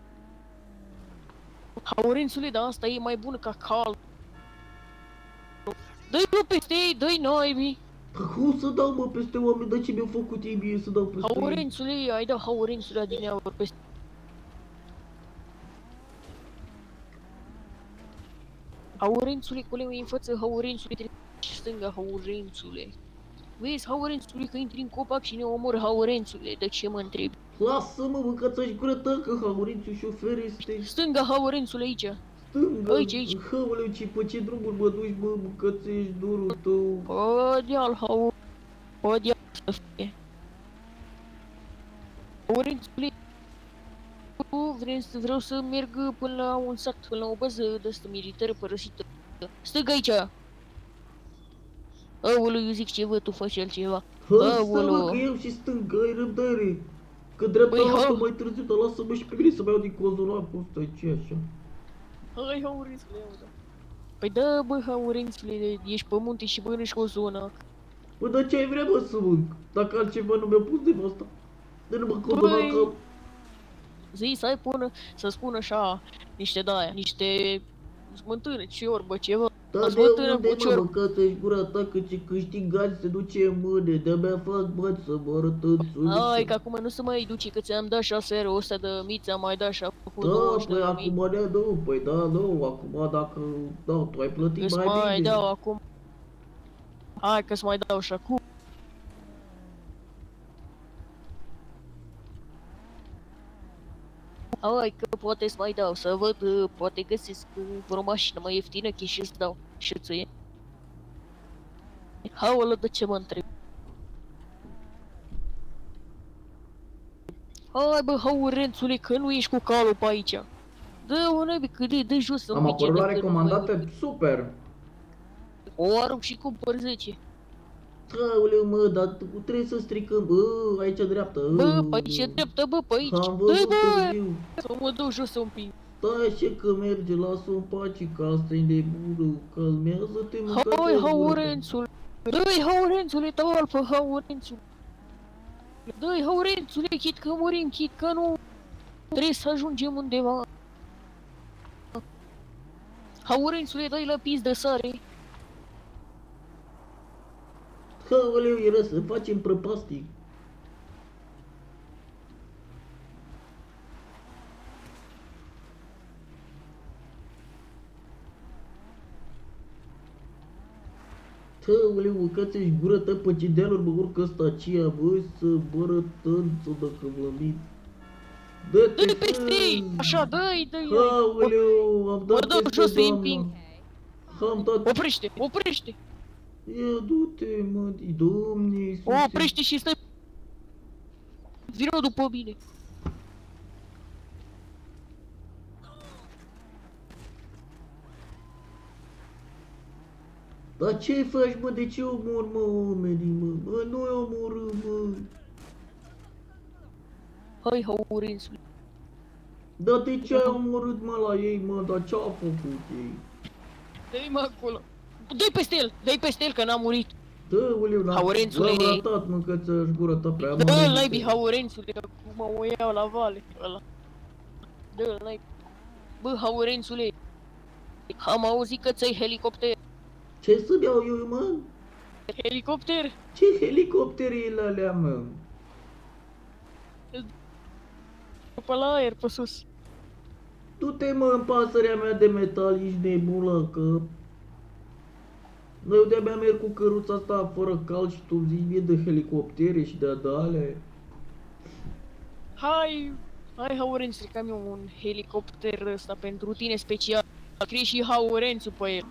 Haurențule, dar asta e mai bună ca cal. Dă-i bă peste ei, dă-i naibii. Cum să dau, mă, peste oameni, dar ce mi-au făcut ei mie să dau peste ei? Haurențule, ai dat haurențule din aur peste. Haurențule, coleu în față, haurențule, treci stânga, haurențule. Vezi, haurențule, că intri în copac și ne omor, haurențule, de ce mă întrebi? Lasă-mă, mâncați-aș gură ta, că Haurențiu șofer este... Stânga, haurențule, aici. Stânga. Aici, aici. Hăuleu, ce pe ce drumuri mă duci, mă, bucățești durul tău. Pe deal, hau... Pe deal să fie. Haurențule, vreau, vreau să merg până la un sat, până la o bază de asta militară părăsită. Stâng aici! Aoleu, eu zic ceva, tu faci altceva. Hai să Aoleu. mă, că eu și stânga, ai răbdare. Că dreapta Băi, asta hau. mai târziu, dar lasă-mă și pe mine să mă iau din cozonacul ăsta, ce așa. Hai, Haurențule, iau, da. Păi da, bă, Haurențule, ești pe munte și mănânci o zonă. Bă, dar ce ai vrea, mă, să mânc? Dacă altceva nu mi-a pus de asta. Dă-ne mă cozonacă. Zi, să ai până, să spun așa, niște de-aia, niște smântână, ciorbă, ceva. Dar de Smântână unde, cu mă, ciorbă. măcață-și gura ta, că ce câștigați se duce în mâne, de-abia fac bani să mă arătățuiți. Hai, că acum nu se mai duce, că ți-am dat șase euro, ăsta de mii, ți-am mai dat și a făcut Da, nouăzeci păi de mii. acum ne nu, păi da, nu, acum dacă, da, tu ai plătit Îți mai mai bine. dau acum. Hai că-ți mai dau și acum. Hai că poate să mai dau, să văd, uh, poate găsesc uh, vreo mașină mai ieftină, că și îți dau și ție. Haulă, de ce mă întreb? Hai bă, Haurențule, că nu ești cu calul pe aici. Dă-o năbi, că de, de jos Am apărut la recomandate, super! O arunc și cumpăr zece. Aoleu, mă, dar tu- trebuie să stricăm, bă, aici dreapta. Bă, pe aici e dreapta, bă, pe aici. Am Dă-i, văzut bă! târziu. Să mă dau jos un pic. Stai așa că merge, lasă-o în pace, că asta e nebună, calmează-te, mâncați Hai, Haurențul! Dă-i, Haurențule, dă-l pe Haurențul! Dă-i, Haurențule, chit că murim, chit că nu... Trebuie să ajungem undeva. Haurențule, dă-i la pis de sare. Aoleu, era să facem prăpastii. Aoleu, mâncați-și gură ta pe ce dealuri mă urcă ăsta aceea, bă, să bără tânțul dacă vlămit. Dă-te, Dă-i peste ei! Așa, dă-i, dă-i! Aoleu, am Mă dat dau peste jos să-i doamna. împing. Am dat... Oprește, oprește! Ia du-te, mă, Doamne Iisuse. Oprește și stai... Vino după mine. Dar ce faci, mă? De ce omor, mă, oamenii, mă? Mă, nu-i omorâ, mă. Hai, Haurențule. Dar de ce ai omorât, mă, la ei, mă? Dar ce-a făcut ei? Dă-i mă acolo. Dă-i peste el, dă-i peste el că n-a murit. Dă-ule, l-am Haurențule. l-am ratat, mă, că ți-aș gura ta prea Dă-l mare. naibii, Haurențule, că acum o iau la vale, ăla. Dă-l naibii. Bă, Haurențule, am auzit că ți-ai helicopter. Ce să-mi iau eu, mă? Helicopter? Ce helicoptere e alea, mă? Pe la aer, pe sus. Du-te, mă, în pasărea mea de metal, ești nebun la cap. Eu de-abia merg cu căruța asta fără cal și tu zici mie de helicoptere și de adale. Hai, hai, Haurențule, că am eu un helicopter ăsta pentru tine special. Scrie și Haurențul pe el.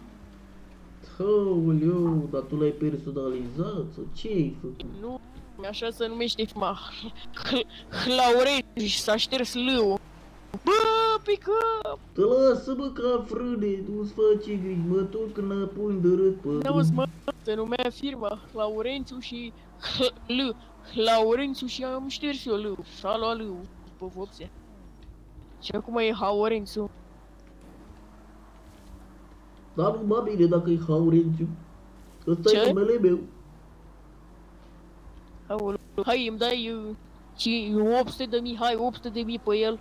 Aoleu, dar tu l-ai personalizat sau ce ai făcut? Nu, așa se numește firma. Haurențul și s-a șters lâul. Bă, pică! Te lasă-mă ca frâne, nu-ți face griji, mă tot când apoi de râd pe N-auzi, drum. mă, se numea firma Laurențiu și L. Laurențiu și am șters eu L. Și-a luat L pe vopsea. Și acum e Haurențiu. Dar nu mă bine dacă e Haurențiu. Ăsta Ce? e numele meu. Aoleu. Hai, îmi dai uh, ci opt sute de mii, hai, opt sute de mii pe el.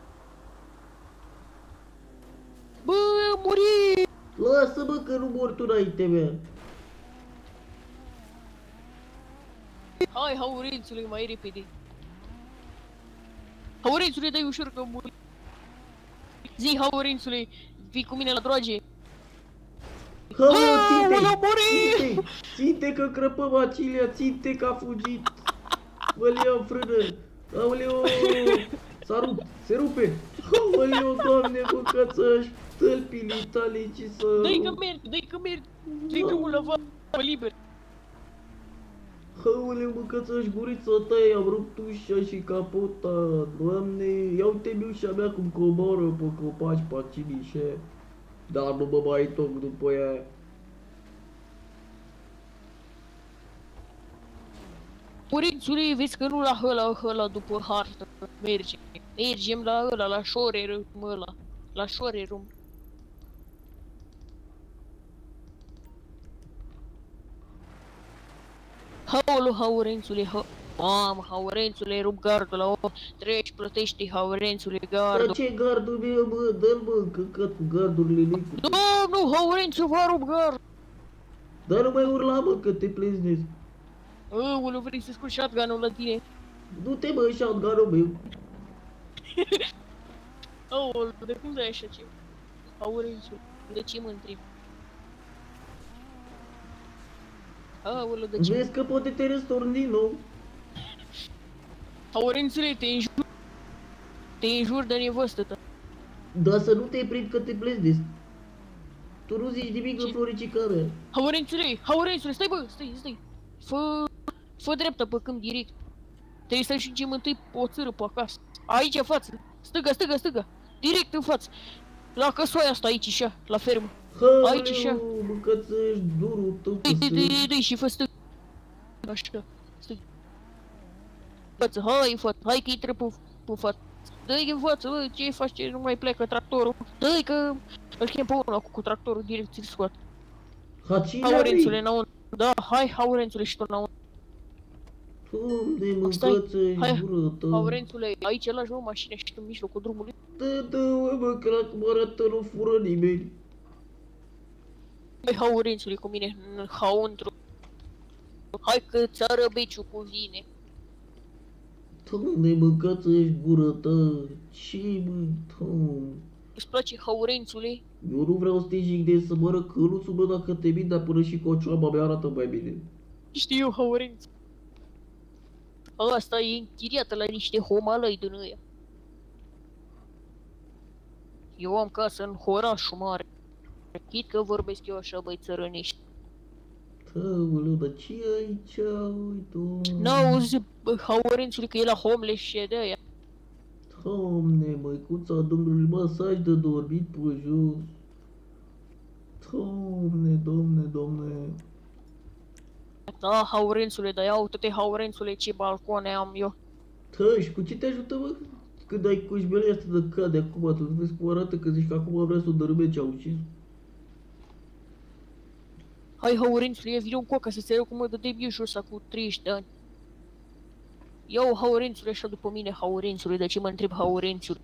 Bă, a murit! Lasă-mă că nu mor tu înainte mea. Hai, Haurențule, mai repede. Haurențule, dai ușor că muri. Zi, Haurențule, vii cu mine la droage. Aoleu, Aoleu, ținte! a murit! Ținte! Ținte că crăpăm Acilia, ținte că a fugit! Mă-l iau în frână! Aoleu! S-a rupt! Se rupe! Aoleu, Doamne, bucățăși! Stâlpile tale ce să... Dă-i că mergi, dă-i că mergi. Dă-i drumul la vapă liber. Hăule, mâncați-și gurița ta, i-am rupt ușa și capota. Doamne, ia uite-mi ușa mea cum coboră pe copaci, pe cinișe. Dar nu mă mai toc după ea. Părințule, vezi că nu la ăla, ăla după hartă merge. Mergem la ăla, la șorer, ăla. La șorerul. Haulu, haurențule, ha... Mamă, haurențule, rup gardul la om. Treci, plătești, haurențule, Dar gardul. ce gardul meu, mă, dă-l mă, căcat cu gardurile lui. Domnul, haurențul, vă rup gard. Dar nu mai urla, mă, că te pleznezi. Aoleu, vrei să scoți shotgun-ul la tine? Du-te, mă, shotgun-ul meu. Aoleu, de cum dai așa ceva? Haurențul, de ce mă întrebi? Aoleu, de ce? Vezi că poate te răstorni din nou. Haurențule, te înjur. Te înjur de nevastă ta. Dar să nu te prind că te pleznezi. Tu nu zici nimic în Ce? floricica mea. Haurențule, Haurențule, stai bă, stai, stai. Fă, fă dreapta pe câmp direct. Trebuie să ajungem întâi pe o țără pe acasă. Aici în față, stâga, stâga, stâga. Direct în față. La căsoaia asta aici, așa, la fermă. Aici, așa. Hăleu, mâncați-și durul tău pe Dai, dai, dai, sân. dai și fă stâga. Așa, stâga. Față, hai în față, hai că intră pe, pe față. Dă-i în față, bă, ce faci, ce nu mai plecă tractorul. Dă-i că îl chem pe unul cu, cu tractorul direct, ți-l scoate. Hacina Haurențule, lui. înăuntru. Da, hai, Haurențule, și tu înăuntru. Doamne, Stai, mâncați-și hai, gură ta. Haurențule, aici lași o mașină și tu în mijlocul drumului. Dă-dă, mă, că la cum arată nu fură nimeni. Băi, Haurențule, cu mine, în hauntru. Hai că țară beciu cu vine. Doamne, mâncați-și gură ta. Ce, mă, Doamne. Îți place, Haurențule? Eu nu vreau să te jignesc, să mă ră căluțul, bă, dacă te mint, dar până și cocioaba mea arată mai bine. Știu eu, Haurenț. Asta e închiriată la niște homalăi din ăia. Eu am casă în orașul mare. Chit că vorbesc eu așa, băi, țărănești. Aoleu, dar ce e aici? Ui, Doamne. N-auzi, bă, Haurențule, că e la homeless și de aia. Doamne, măicuța Domnului, masaj de dormit pe jos. Doamne, Doamne, Doamne. Da, Haurențule, dar ia uite-te, Haurențule, ce balcoane am eu. Da, și cu ce te ajută, mă? Când ai cușbelea asta de cade acum, tu vezi cum arată că zici că acum vrea să o dărâme ce-a ucis. Hai, Haurențule, ia vino încoaca să-ți arăt cum mă dă debiușul ăsta cu treizeci de ani. Ia-o, Haurențule, așa după mine, Haurențule, de ce mă întreb Haurențule?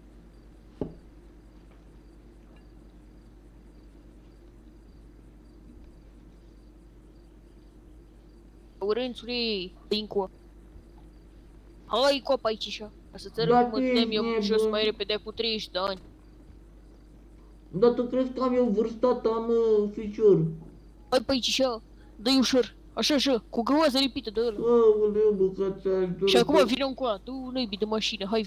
Haurențule, dă-i încoa. Hai, copa aici, așa, ca să-ți arăt Dacă cum mă tem eu ești jos nebun. mai repede cu treizeci de ani. Dar tu crezi că am eu vârsta ta, mă, ficior? Hai pe aici, așa, dă-i ușor, așa, așa, cu groază lipită de ăla. Aoleu, bă, că ți-aș dori. Și acum vine încoa, du năibii de mașină, hai.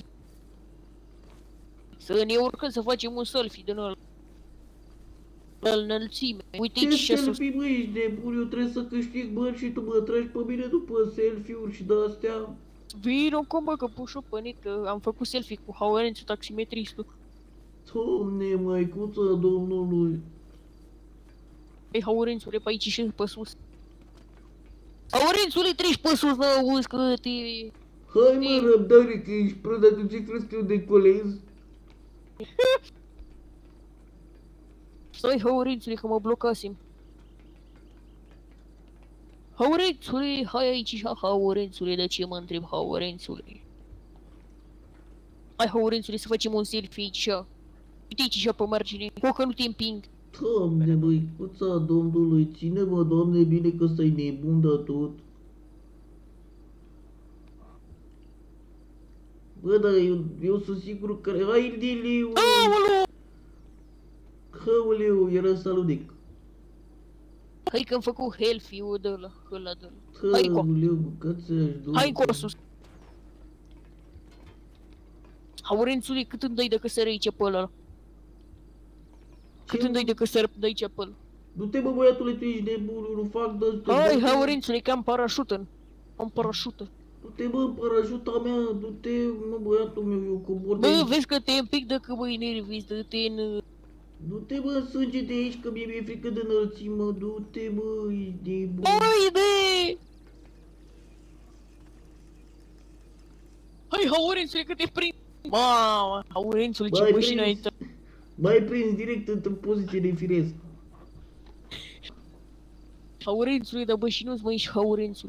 Să ne urcăm să facem un selfie din ăla. La înălțime. Uite Ce aici și sus. selfie, mă, ești nebun? Eu trebuie să câștig bani și tu mă tragi pe mine după selfie-uri și de-astea. Vino cum bă, că puși-o pe net, că am făcut selfie cu Haurențu, taximetristul. Doamne, măicuța Domnului. Ei, Haurențule, pe aici și pe sus. Haurențule, treci pe sus, mă, auzi că te... Hai, mă, răbdare, că ești prăd, dar tu ce crezi că eu decolez? Stai, Haurențule, că mă blocasem. Haurențule, hai aici, ha, Haurențule, de ce mă întreb, Haurențule? Hai, Haurențule, să facem un selfie aici, așa. Uite aici, așa, pe margine, cu că nu te împing. Doamne, măicuța Domnului, ține-mă, Doamne, bine că stai nebun de tot. Bă, dar eu, eu sunt sigur că... Hai, Liliu! Aoleu! Hăuleu, era salunic. Hai că-mi făcut selfie-ul de ăla, ăla de ăla. Hai, încoa. Hăuleu, că ți-aș dori. Hai încolo sus. Haurențule, cât îmi dai dacă sără aici pe ăla? Cât îmi dai de căsăr de aici până? Du-te, bă, băiatule, tu ești nebun, eu nu fac de-asta. Hai, Du-te. Haurențule, că am parașută. Am parașută. Du-te, bă, în parajuta mea, du-te, mă, băiatul meu, eu cobor de Bă, aici. vezi că te împic de că mă nerviți, dă-te în... Du-te, bă, în sânge de aici, că mie mi-e frică de înălțimi, mă, du-te, bă, ești nebun. Hai, de! Hai, Haurențule, că te prind! Mamă, Haurențule, ce Bă, ai mașină ai prins. ta. M-ai prins direct într-o poziție nefiresc. Haurențule, dar bă, și nu-ți mai ești Haurențule.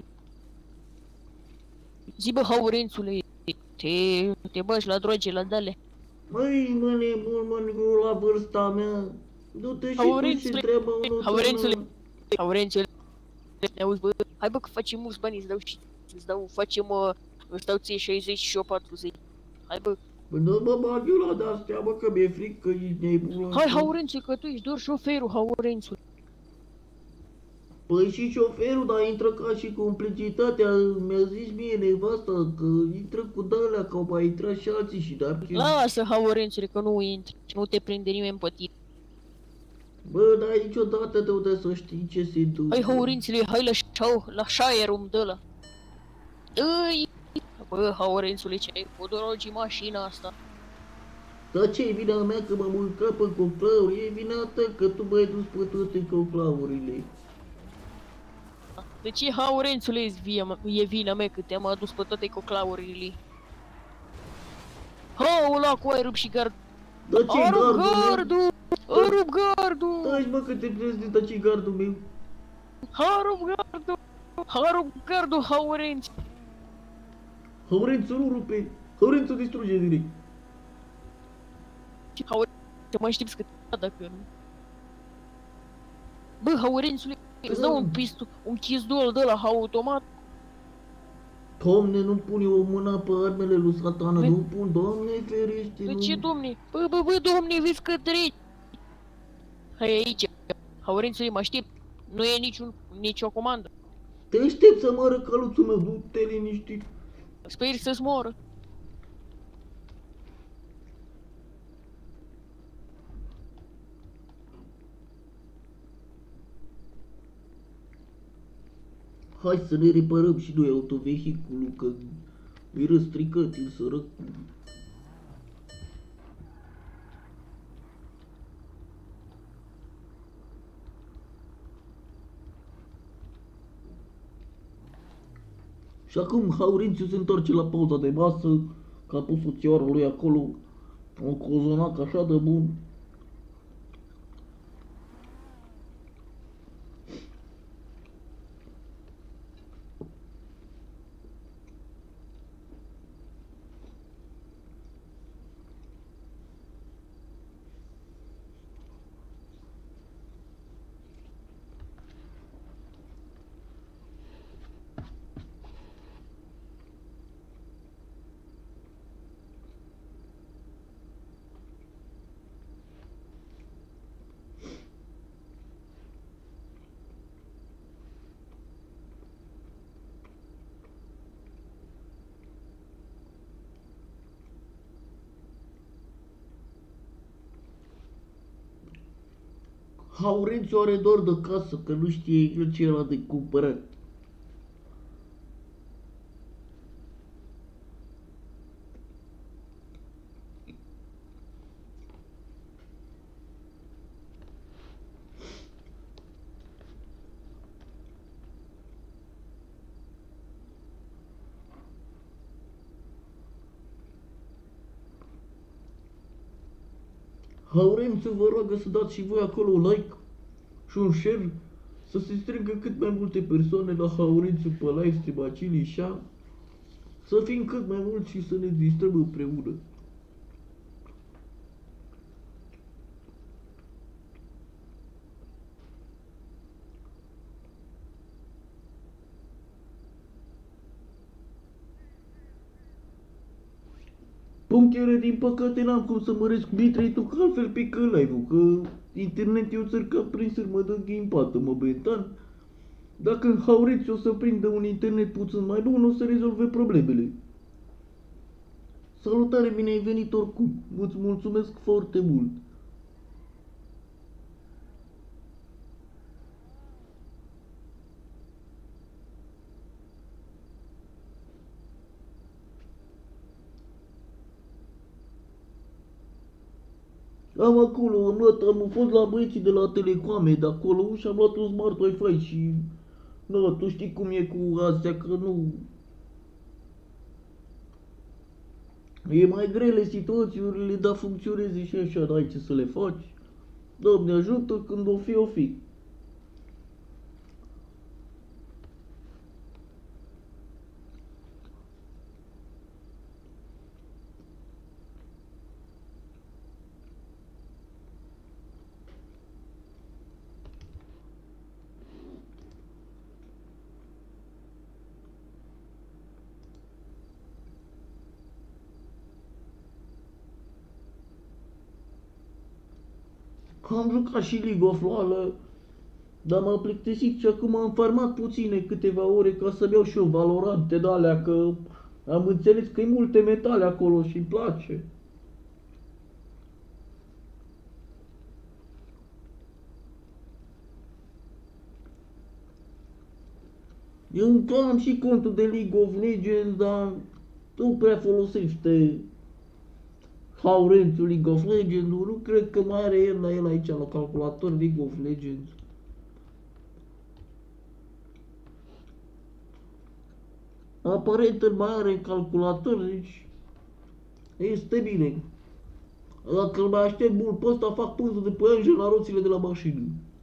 Zi, bă, Haurențule, te, te bagi la droge, la dale. Măi, mă, nebun, mă, eu la vârsta mea. Du-te și tu Haurențule, și treabă unul Haurențule, tânăr. Haurențule, ne auzi, bă, hai, bă, că facem mulți bani, îți dau și, îți dau, facem, uh, îți dau ție șaizeci și eu patruzeci. Hai, bă, Bă, nu mă bag eu la de-astea, bă, că mi-e frică, ești nebun. hai, Haurențule, că tu ești doar șoferul, Haurențule. Păi și șoferul, dar intră ca și complicitatea, mi-a zis mie nevasta că intră cu d-alea, că au mai intrat și alții și dar... Lasă, Haurențule, că nu intri, nu te prinde nimeni pe tine. Bă, dar niciodată de unde să știi ce se întâmplă. Hai, Haurențule, hai la șau, la șaierul de ăla. Îi! Bă, Haurențule, ce ai podorogi mașina asta? Dar ce e vina mea că mă mânca pe coclauri? E vina ta că tu m-ai dus pe toate coclaurile. De ce, Haurențule, e via- e vina mea că te-am adus pe toate coclaurile? Hau, la cu ai rupt și gard... Dar ce A rupt gardul meu? gardul! A rupt gardul! Taci, mă, că te pleci de taci gardul meu. A rupt gardul! A rupt gardul, Haurenț! Haurențul nu rupe. Haurențul distruge direct. Haurenț, mai știți că te dacă nu. Bă, Haurențule, îți dau un pistol, un chizdol de la automat. Doamne, nu pun eu mâna pe armele lui Satana, Bă- nu pun, Doamne ferește, De nu. ce, domne? Bă, bă, bă, domne, vezi că treci. Hai aici. Haurențule, mă aștept. Nu e niciun, nicio comandă. Te aștept să moară căluțul meu, du-te liniștit. Sper să-ți moră. Hai să ne reparăm și noi autovehiculul, că e răstricat, e sărac. Și acum Haurențiu se întoarce la pauza de masă, că a pus soțioara lui acolo, o cozonac așa de bun. Haurențiu are doar de casă, că nu știe el ce era de cumpărat. Haurențiu vă roagă să dați și voi acolo un like și un share, să se strângă cât mai multe persoane la Haurențiu pe live stream Acilișa, să fim cât mai mulți și să ne distrăm împreună. Punctere, din păcate n-am cum să măresc bitrate-ul, că altfel pică live-ul, că internet eu țărcat prin mă dă ghimpată, mă bentan. Dacă Haurențiu o să prindă un internet puțin mai bun, o să rezolve problemele. Salutare, bine ai venit oricum, îți mulțumesc foarte mult. Am acolo, am luat, am fost la băieții de la Telecoame de acolo și am luat un smart Wi-Fi și... Nu, tu știi cum e cu astea, că nu... E mai grele situațiile, dar funcționeze și așa, n-ai ce să le faci. Doamne ajută, când o fi, o fi. Am jucat și League of LOL, dar m-am plictisit și acum am farmat puține câteva ore ca să-mi iau și eu Valorante de alea, că am înțeles că e multe metale acolo și îmi place. Eu încă am și contul de League of Legends, dar nu prea folosește Haurențul League of Legends, nu cred că mai are el la el aici la calculator League of Legends. Aparent îl mai are în calculator, deci este bine. Dacă îl mai aștept mult pe ăsta, fac poză de pe Angel la roțile de la mașină.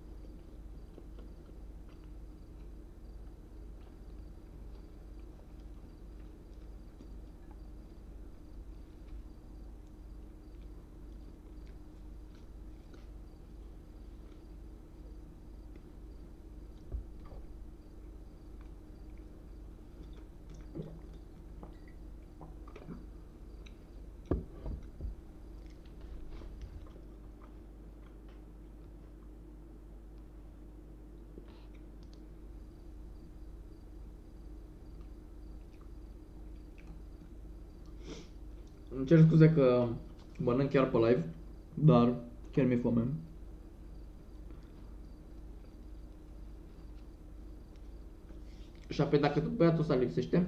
Îmi cer scuze că mănânc chiar pe live, dar chiar mi-e foame. Și apoi dacă tot băiatul ăsta lipsește,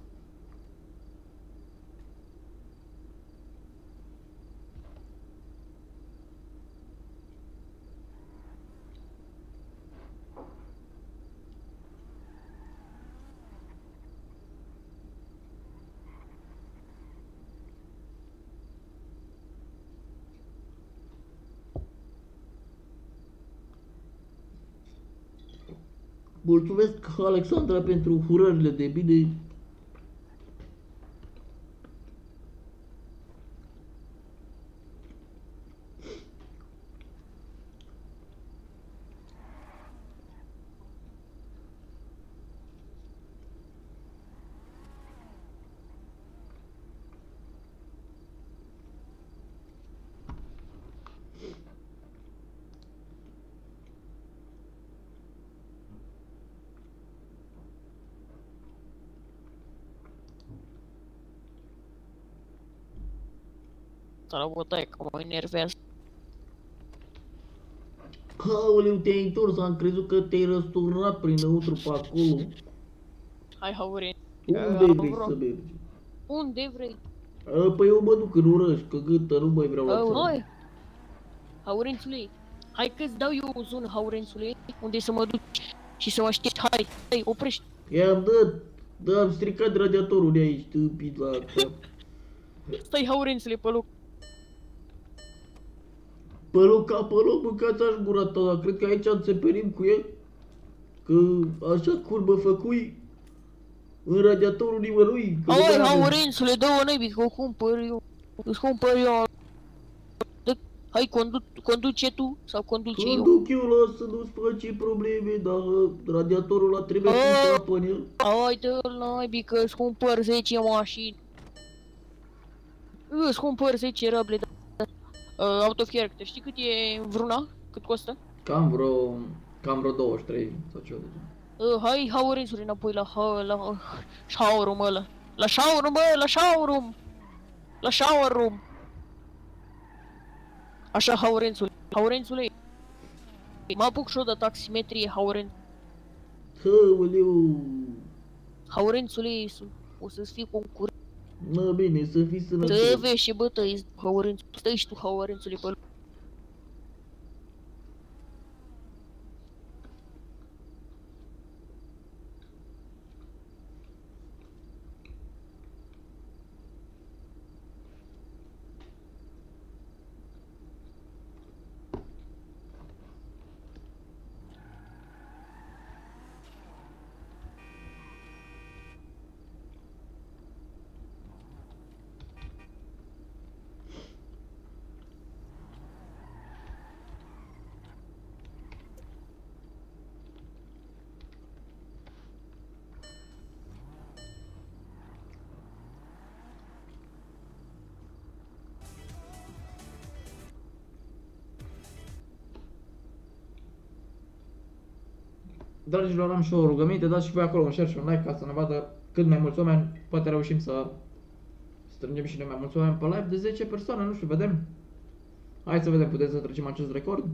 Mulțumesc, Alexandra, pentru urările de bine. La bătaie, că mă enervează. Aoleu, te-ai întors, am crezut că te-ai răsturnat prinăuntru pe acolo. Hai, Hauren. Unde vrei să mergi? Unde vrei? A, păi eu mă duc în oraș, că gâtă, nu mai vreau la țară. Hai, Haurențule, hai că-ți dau eu o zonă, Haurențule, unde să mă duc și să mă aștepți. Hai, hai, oprește. I-am dat, da, am stricat radiatorul de aici, tâmpit la cap. Stai, Haurențule, pe loc. Pe loc, ca pe loc, mâncați-aș gura ta, dar cred că aici înțeperim cu el. Că așa curbă făcui în radiatorul nimănui. că nu Hai, mai are- Haurențule, dă-o năbii, că o cumpăr eu. Îți cumpăr eu. Dă- Hai, condu conduce tu sau conduce eu. Conduc eu, lasă, nu-ți face probleme, dar radiatorul ăla trebuie A. să apă în el. Hai, dă-l năbii, că îți cumpăr zece mașini. Îți cumpăr zece răble, da. Uh, autofier, știi cât e vruna? Cât costă? cam vreo, cam vreo douăzeci și trei sau ceva de genul. Uh, hai, Haurențule, înapoi la, ha, la uh, shower-room ăla. La shower-room, bă, la shower-room! La shower-room! Așa, Haurențule, Haurențule, mă apuc și eu de taximetrie, Hauren. Hăuleu, Haurențule, o să-ți fii concurent. mă bine, să fii Să sănătos. vezi ce bătăi, Haurențule, stai și tu, Haurențule, pe loc. Dragilor, am și o rugăminte, dați și voi acolo un share și un like ca să ne vadă cât mai mulți oameni. Poate reușim să strângem și noi mai mulți oameni pe live de zece persoane, nu știu, vedem. Hai să vedem, putem să trecem acest record.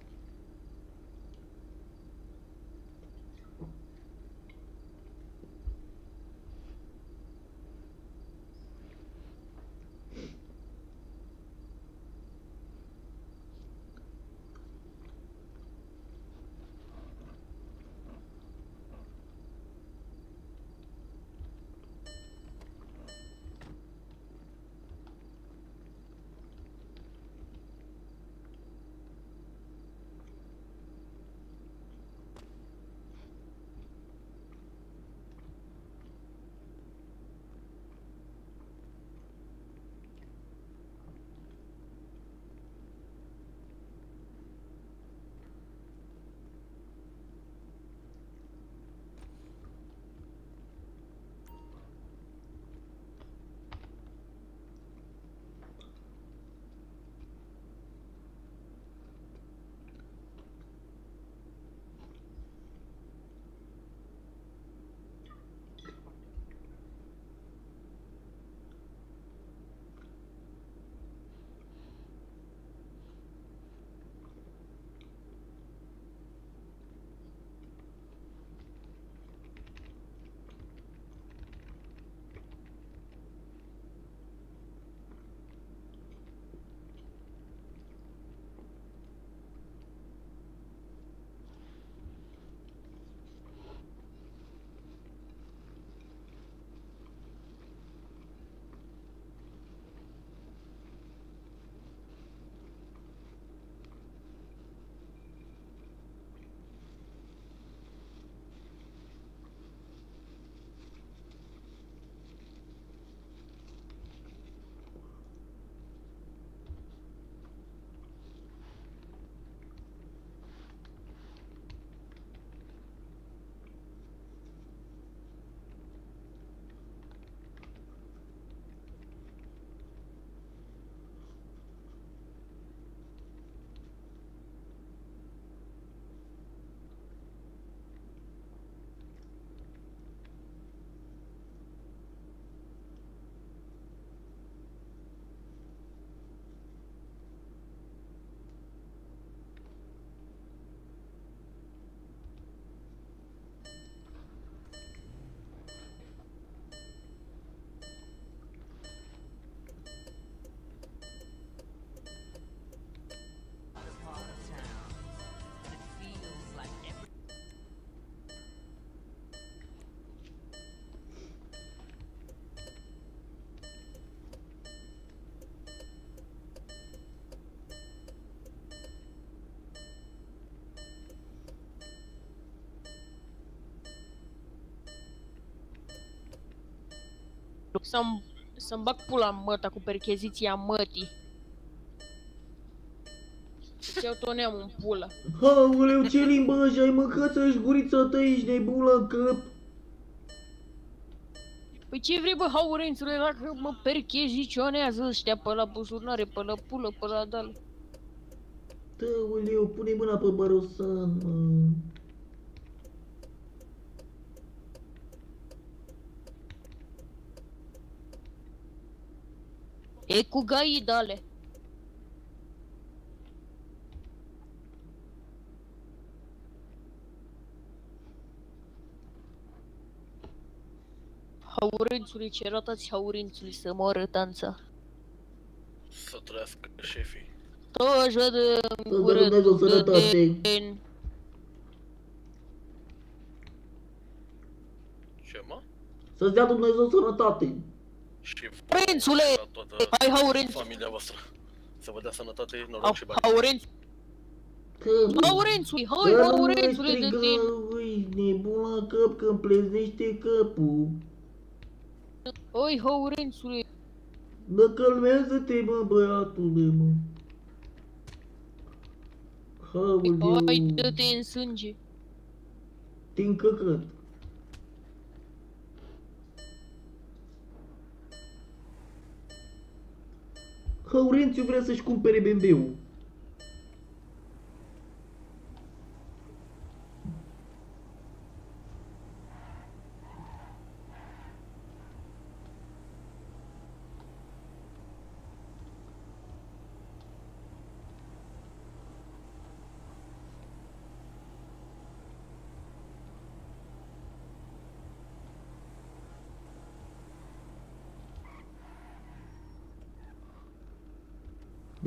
Să-mi să-mi bag pula în măta cu percheziția mătii. Să-ți iau tot neamul în pulă. Aoleu, ce limbă ăștia, ai mâncat să-și gurița ta, ești nebun la cap? Păi ce vrei, bă, haurențule, dacă mă percheziționează ăștia pe la buzunare, pe la pulă, pe la dal. Aoleu, pune mâna pe barosan, mă. E cu gaidale. Haurențului, ce ratați haurențului să moară tanța. Să trăiască șefii. Toți văd Să-ți dea gură Dumnezeu sănătate. de... Ce, mă? Să-ți dea Dumnezeu sănătate. Și Haurențule! la toată Hai, haurenț! familia voastră. Să vă dea sănătate, noroc și bani. Haurenț! Că... Haurențului, hai, Că nu mai haurențule de striga, tine! ui, nebun la cap, că îmi pleznește capul. Oi, haurențule! Bă, calmează-te, mă, băiatule, mă. Aoleu, Hai, dă-te în sânge! te-ai încăcat. Haurențiu vrea să-și cumpere B M W-ul.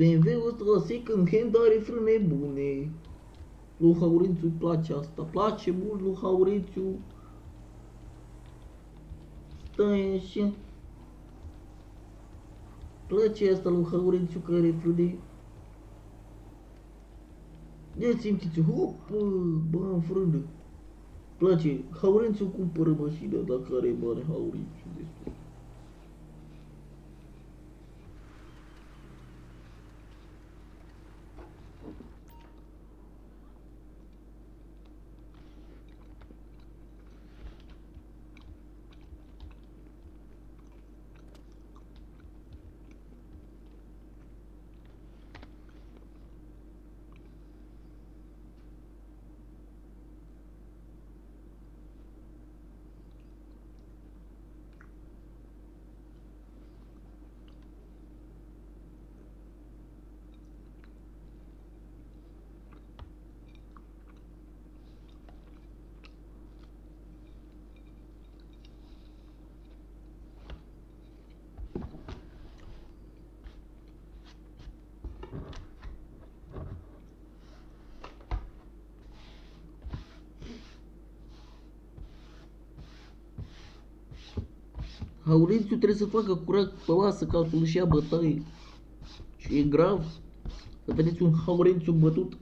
B M W-ul ăsta second hand are frâne bune. Lui Haurențiu îi place asta. Place mult lui Haurențiu. Stai așa. Place asta lui Haurențiu care are frâne. Ia simțiți, hop, bă, în frână. Place, Haurențiu cumpără mașina dacă are bani Haurențiu destul. Haurențiu trebuie să facă curat pe masă ca să nu-și ia bătaie. Și e grav. Să vedeți un Haurențiu bătut.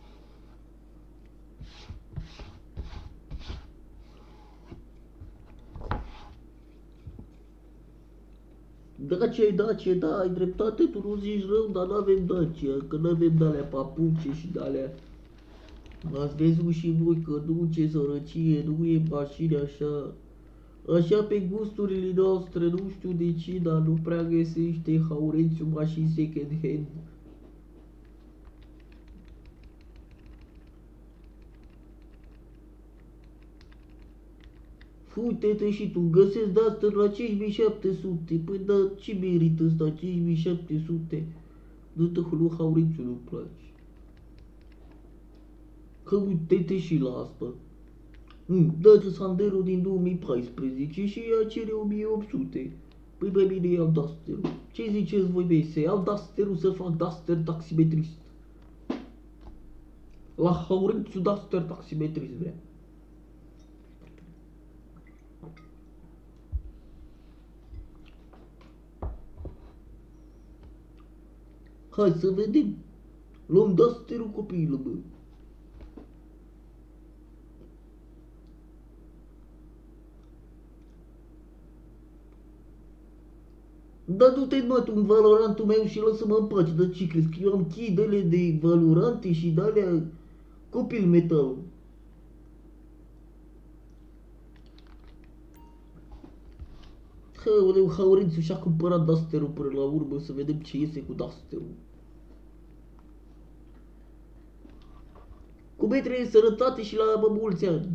Dacia e Dacia, da, ai dreptate, tu nu zici rău, dar n-avem Dacia, că n-avem de-alea papuce și de-alea. Ați văzut și voi că nu, ce sărăcie, nu e mașini așa. Așa pe gusturile noastre, nu știu de ce, dar nu prea găsește Haurențiu mașini second hand. Uite-te și tu, găsesc de-astea la cinci mii șapte sute. Păi da, ce merită ăsta, cinci mii șapte sute? Du-te lui Haurențiu nu-mi place. Că uite-te și la asta. Mm, dă-te Sandero din două mii paisprezece și ea cere o mie opt sute. Păi mai bine iau Duster-ul. Ce ziceți voi, băi, să iau Duster-ul să fac Duster taximetrist? La Haurențiu Duster taximetrist vrea. Hai să vedem. Luăm Duster-ul copiilor, bă. Da, du-te, mă, tu în Valorantul meu și lasă-mă în pace, dar ce crezi, că eu am chidele de Valorante și de-alea copil metal. Hăuleu, Haurențiu și-a cumpărat Duster-ul până la urmă, să vedem ce iese cu Duster-ul. Cu betre sănătate și la mulți ani.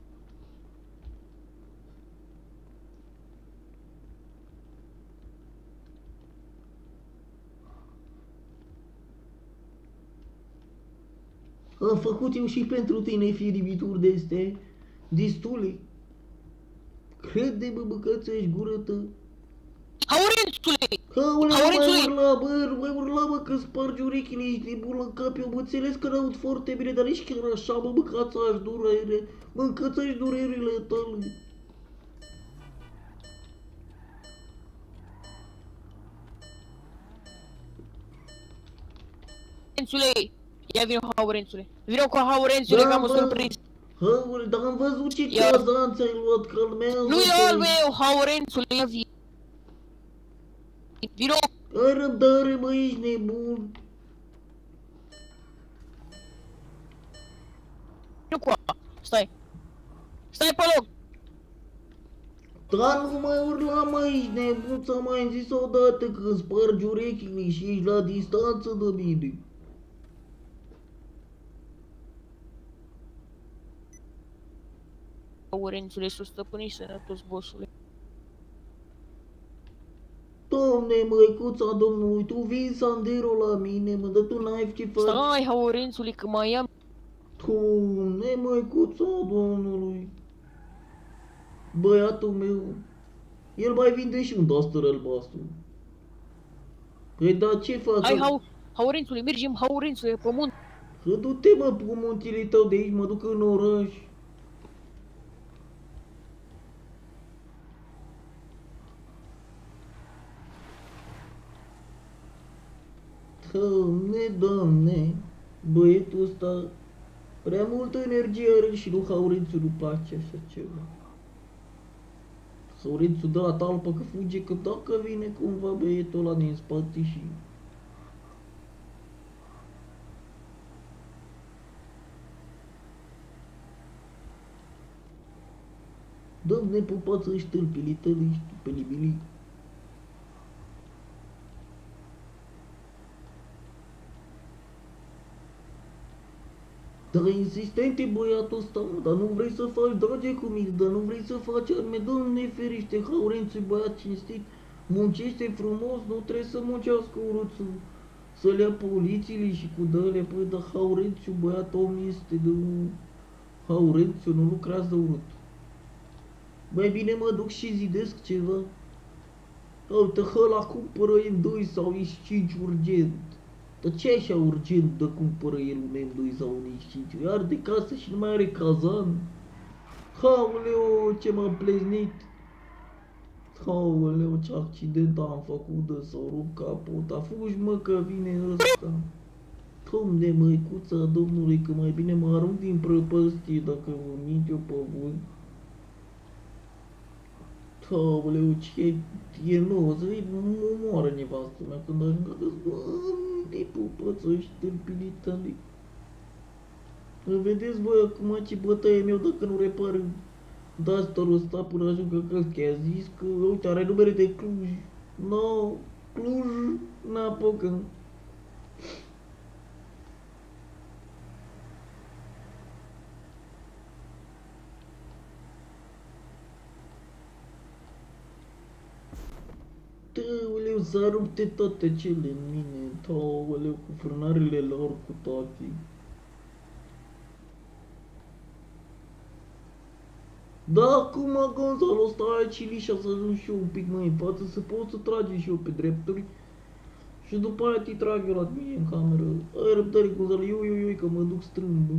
Am făcut eu și pentru tine firimituri de astea, destule. Crede-mă, băcați-și gură-tă. Haurențule! Haule, nu Haurențule! mai urla, bă, nu mai urla, mă, că spargi urechile, ești nebun în cap, eu mă înțeles că n-aud foarte bine, dar nici chiar așa, mă, mâncați-aș durere, mâncați-aș durerile tale. Haurențule! Ia vino, Haurențule! Vino cu Haurențule, că am o surpriză! Haule, dar am văzut ce Ia- cazanți ai luat, calmează. Nu e al meu, Haurențule, ia vino! Vino! Ai răbdare, mă, ești nebun. Vino cu a. Stai! Stai pe loc! Dar nu mai urla, mă, ești nebun, ți-am mai zis odată că spargi urechile și ești la distanță de mine. Haurențule, să stăpânești sănătos, bossule. Doamne, măicuța domnului, tu vii Sandero la mine, mă, dar tu n-ai ce faci. Stai, Haurențule, că mai am... Doamne, măicuța domnului. Băiatul meu, el mai vinde și un Duster albastru. Păi da, ce fac? Hai, Hau... Haurențule, mergem, Haurențule, pe munte. Că du-te mă cu muntile tău de aici, mă duc în oraș. Doamne, Doamne, băietul ăsta prea multă energie are și lui Haurențu nu place așa ceva. Haurențu dă la talpă că fuge, că dacă vine cumva băietul ăla din spate și... Doamne, pupață ștâlpile tale, știu pe libili. Dar e insistent e băiatul ăsta, mă, dar nu vrei să faci drage cu mine, dar nu vrei să faci arme, Doamne ferește, Haurențu e băiat cinstit, muncește frumos, nu trebuie să muncească urâțul, să le ia polițiile și cu dăle, păi, dar Haurențu, băiat om este de un... Haurențu nu lucrează urât. Mai bine mă duc și zidesc ceva. Uite, ăla cumpără M doi sau M cinci urgent. Dar ce așa urgent de cumpără el un M doi sau un M cinci? Iar de casă și nu mai are cazan. Haoleo, ce m-am pleznit. Haoleo, ce accident am făcut de s-au rupt capota. Fugi mă că vine ăsta. Domne măicuța Domnului, că mai bine mă arunc din prăpăstie dacă vă mint eu pe voi. Aoleu, ce e nou, să vei, nu moară nevastă mea când ajung acasă. Doamne, pupăță, ștâlpilii tale. Vedeți voi acum ce bătaie meu dacă nu repar Dusterul ăsta până ajung acasă, că i-a zis că, uite, are numere de Cluj. No, Cluj, n-apucă. Taoleu, s-a rupte toate cele în mine, taoleu, cu frânarele lor, cu toate. Da, acum, Gonzalo, stai aici, lișa, să ajung și eu un pic mai în față, să pot să trage și eu pe drepturi. Și după aia te trag eu la mine în cameră. Ai răbdare, Gonzalo, iu, iu, iu, că mă duc strâmbă.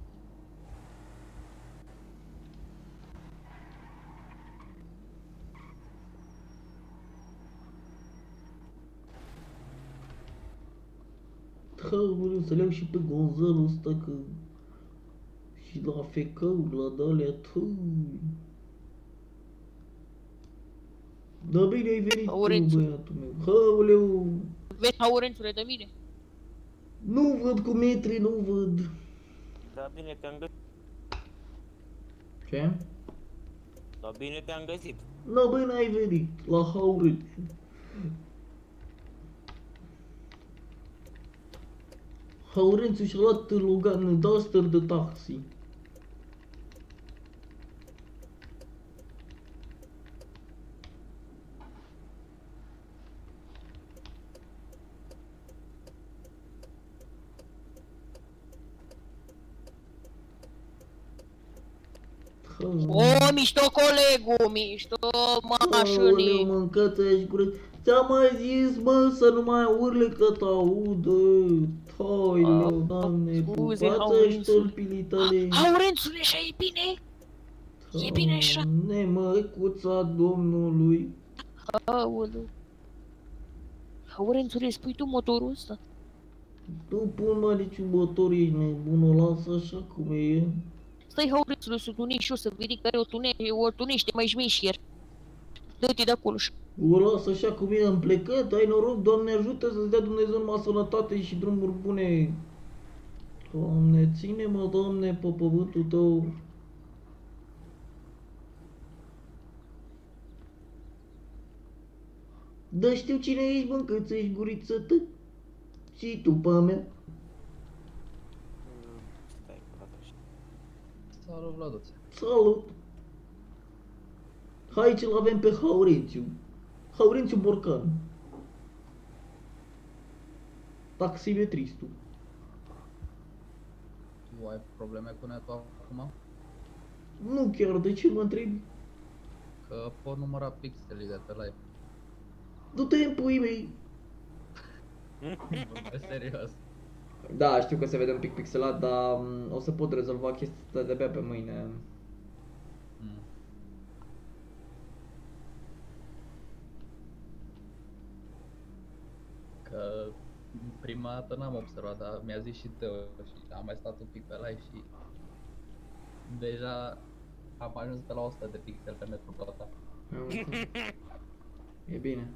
Da, vreau să le iau și pe Gonzalo ăsta că... Și la fecău, la de-alea, tăi. Da bine ai venit tu, băiatul meu. Haoleu! Vezi, Haurențule, de mine? Nu văd cu metri, nu văd. Da, bine te-am găsit. Ce? Da, bine te-am găsit. Da, bine ai venit, la Haurențu. Haurențu și-a luat Logan Duster de taxi. O, mișto colegu, mișto mașini. Aoleu, mâncați-aș gură. Ți-am mai zis, mă, să nu mai urle că te-audă. Haoleu, Doamne, pupață-și tălpilii tale. Haurențule, așa e bine? E bine așa. Doamne, măicuța Domnului. Aoleu. Haurențule, spui tu motorul ăsta? Nu pun mai niciun motor, ești nebun, o lasă așa cum e. Stai, Haurențule, să tunești și eu să vedi care o, tune o tunește mai șmeșier. Dă-te de acolo și... O las așa cum e, am plecat, ai noroc, Doamne ajută să-ți dea Dumnezeu numai sănătate și drumuri bune. Doamne, ține-mă, Doamne, pe pământul tău. Da, știu cine ești, mă, că ți-ești guriță ta. Și tu, pe a mea. Stai, cu data așa. Salut, Vladuț. Salut! Hai ce-l avem pe Haurențiu. Haurențiu Borcan. Taximetristul. Tu ai probleme cu netul acum? Nu chiar, de ce mă întrebi? Că pot număra pixelii de pe live. Du-te în puii mei. Bă, serios. Da, știu că se vede un pic pixelat, dar m, o să pot rezolva chestia asta de-abia pe mâine. Mm. Că prima dată n-am observat, dar mi-a zis și Teo și am mai stat un pic pe live și deja am ajuns pe la o sută de pixel pe metru pătrat. E bine.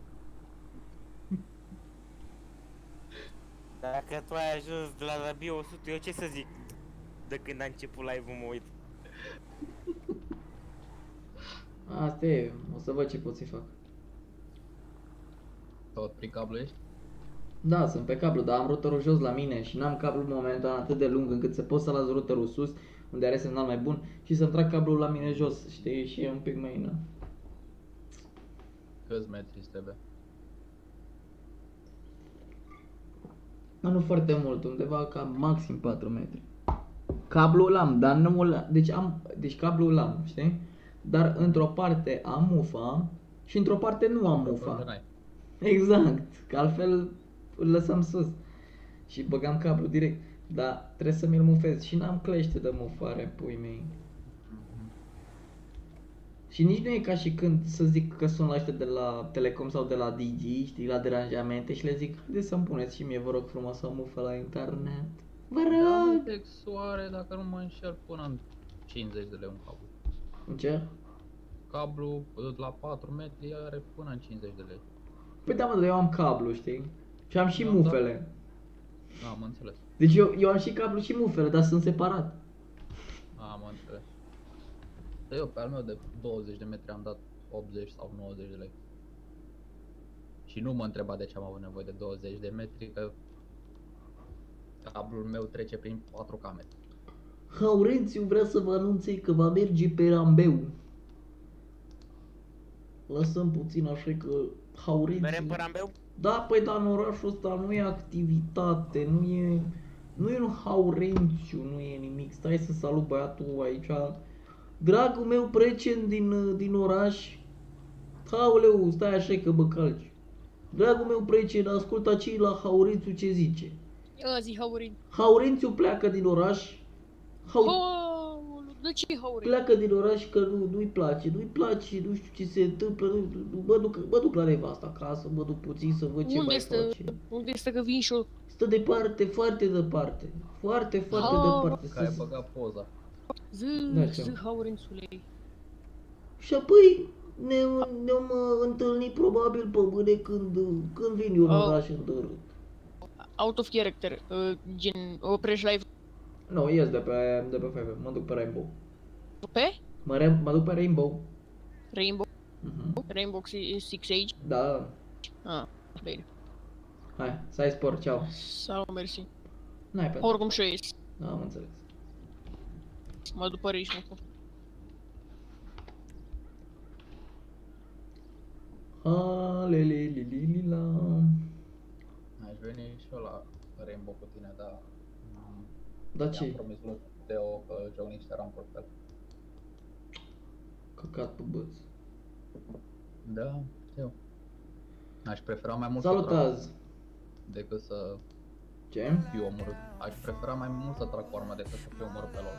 Dacă tu ai ajuns de la Rabie o sută, eu ce să zic? De când a început live-ul mă uit. Asta e, o să văd ce pot să-i fac. Tot prin cablu ești? Da, sunt pe cablu, dar am routerul jos la mine și n-am cablul momentan atât de lung încât să pot să las routerul sus, unde are semnal mai bun, și să-mi trag cablul la mine jos, știi, și e un pic mai na. Câți metri îți trebuie? Dar nu foarte mult, undeva cam maxim patru metri. Cablul am, dar nu îl, deci am, deci cablul am, știi? Dar într-o parte am mufa și într-o parte nu am mufa. N-ai. Exact, că altfel îl lăsam sus și băgam cablul direct. Dar trebuie să mi-l mufez și n-am clește de mufare, pui mei. Și nici nu e ca și când să zic că sun la ăștia de la Telecom sau de la Digi, știi, la deranjamente și le zic: haide să-mi puneți și mie, vă rog frumos, o mufă la internet. Vă Da, rog! texoare, dacă nu mă înșel, până în cincizeci de lei un cablu. Ce? Cablu la patru metri are până în cincizeci de lei. Păi da, mă, dar eu am cablu, știi? Și am și Da, mufele. Da, am înțeles. Deci eu, eu am și cablu și mufele, dar sunt separat. Am înțeles. Eu pe al meu de douăzeci de metri am dat optzeci sau nouăzeci de lei. Și nu mă întreba de ce am avut nevoie de douăzeci de metri, că cablul meu trece prin patru camere. Haurențiu vrea să vă anunțe că va merge pe Rambeu. Lăsăm puțin așa că Haurențiu... Merem pe Rambeu? Da, păi dar în orașul ăsta nu e activitate, nu e... Nu e un Haurențiu, nu e nimic. Stai să salut băiatul aici. Dragul meu precen din, din oraș. Aoleu, stai așa că mă calci. Dragul meu precen, ascultă ce la Haurențiu ce zice. Ia zi, Haurin. Haurențiu pleacă din oraș. Hau... Oh, de ce Haurin? Pleacă din oraș că nu, nu-i place, nu-i place, nu știu ce se întâmplă, nu, nu, mă, duc, mă duc la nevasta acasă, mă duc puțin să văd ce Unde mai este? face. Unde este că vin și eu? Stă departe, foarte departe, foarte, foarte Ah, departe. Că ai Să... băgat poza. Zi, Da, zi, știu. Haurințule. Și apoi ne, ne-am uh, întâlnit probabil pe mâine când, când vin eu în Oh. oraș în dărât. Out of character, uh, gen, oprești live Nu, ies de pe, de pe Fiverr, mă duc pe Rainbow. pe Mă, re- mă duc pe Rainbow. Rainbow, Mhm. Rainbow Six Age. Da, Ah, bine. hai, să ai spor, ceau. Sau mersi. N-ai pe. Oricum și eu ies. Da, am înțeles. Mă duc pe Riș, mă. Alelelelila. Aș veni și eu la Rainbow cu tine, dar... mm, Da i-am ce? promis lui Teo că joc niște rampuri pe el. Căcat pe băț. Da, știu. Aș prefera mai mult Salut să trag azi. decât să Ce? fiu omorât. Aș prefera mai mult să trag cu armă decât să fiu omorât pe loc.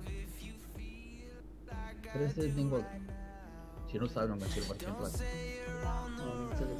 Trebuie să ies din gol. Și nu să ajung în silver, ce-mi place. Am înțeles.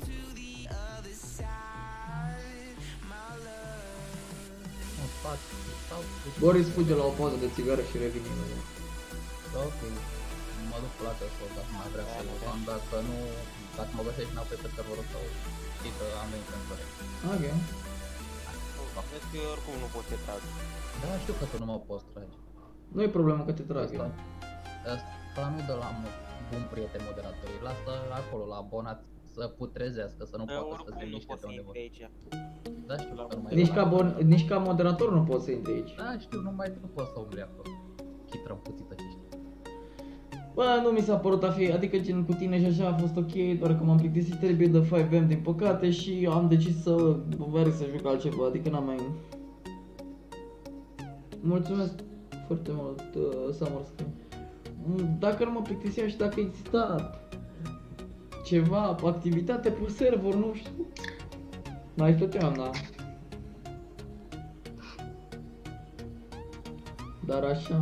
Mă fac, stau cu... Boris fuge la o pauză de țigară și revine imediat. Da, ok. Mă duc la telefon dacă mai vrea să mă fac, dacă nu... Dacă mă găsești înapoi pe serverul tău, știi că am venit în corect. Ok. Cred că eu oricum nu pot să trag. Da, știu că tu nu mă poți trage. Nu e problemă că te trag Asta, eu. asta nu de la mo- bun prieten moderatorii, lasă acolo la abonat să putrezească, să nu Dar poată să se oricum nu miște pot pe să unde intri vor. aici. Da, știu că nu mai Nici e ca, la- bon, nici ca moderator nu poți să intri aici. Da, știu, nu mai nu poți să umbli acolo. Chitrăm puțită ce știi. Bă, nu mi s-a părut a fi, adică gen cu tine și așa a fost ok, doar că m-am plictisit teribil de cinci M din păcate și am decis să merg să joc altceva, adică n-am mai... Mulțumesc foarte mult, uh, Summer Sky. Mm, Dacă nu mă plictiseam și dacă exista ceva, activitate pe server, nu știu. Mai stăteam, da. Dar așa...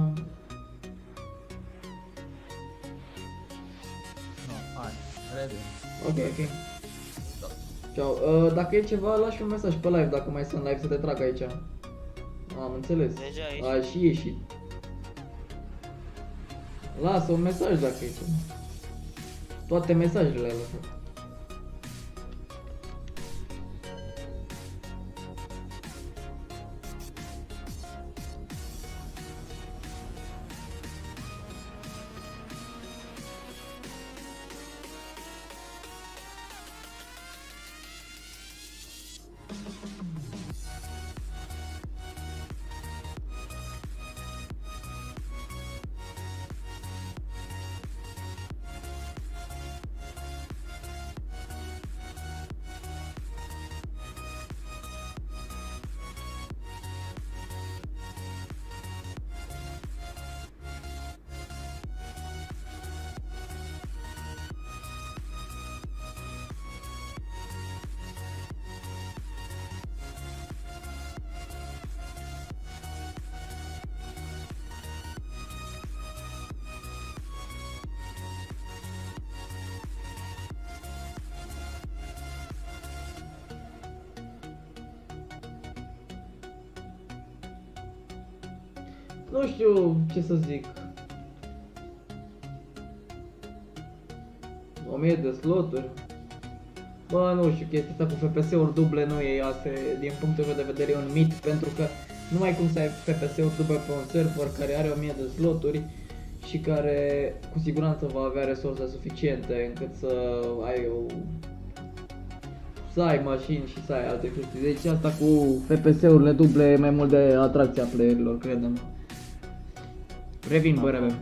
Nu, hai, ready. Ok, ok. Da. Ciao. Uh, dacă e ceva, lași un mesaj pe live dacă mai sunt live să te trag aici. Am înțeles. Deja ești. Ai și ieșit. Lasă un mesaj dacă e ceva. Toate mesajele ai lăsat. Nu știu ce să zic. o mie de sloturi. Bă, nu știu, chestia asta cu F P S-uri duble nu e asta, din punctul meu de vedere e un mit, pentru că nu ai cum să ai F P S-uri duble pe un server care are o mie de sloturi și care cu siguranță va avea resurse suficiente încât să ai o... să ai mașini și să ai alte chestii. Deci asta cu F P S-urile duble e mai mult de atracția playerilor, credem. Revin, bă, revin.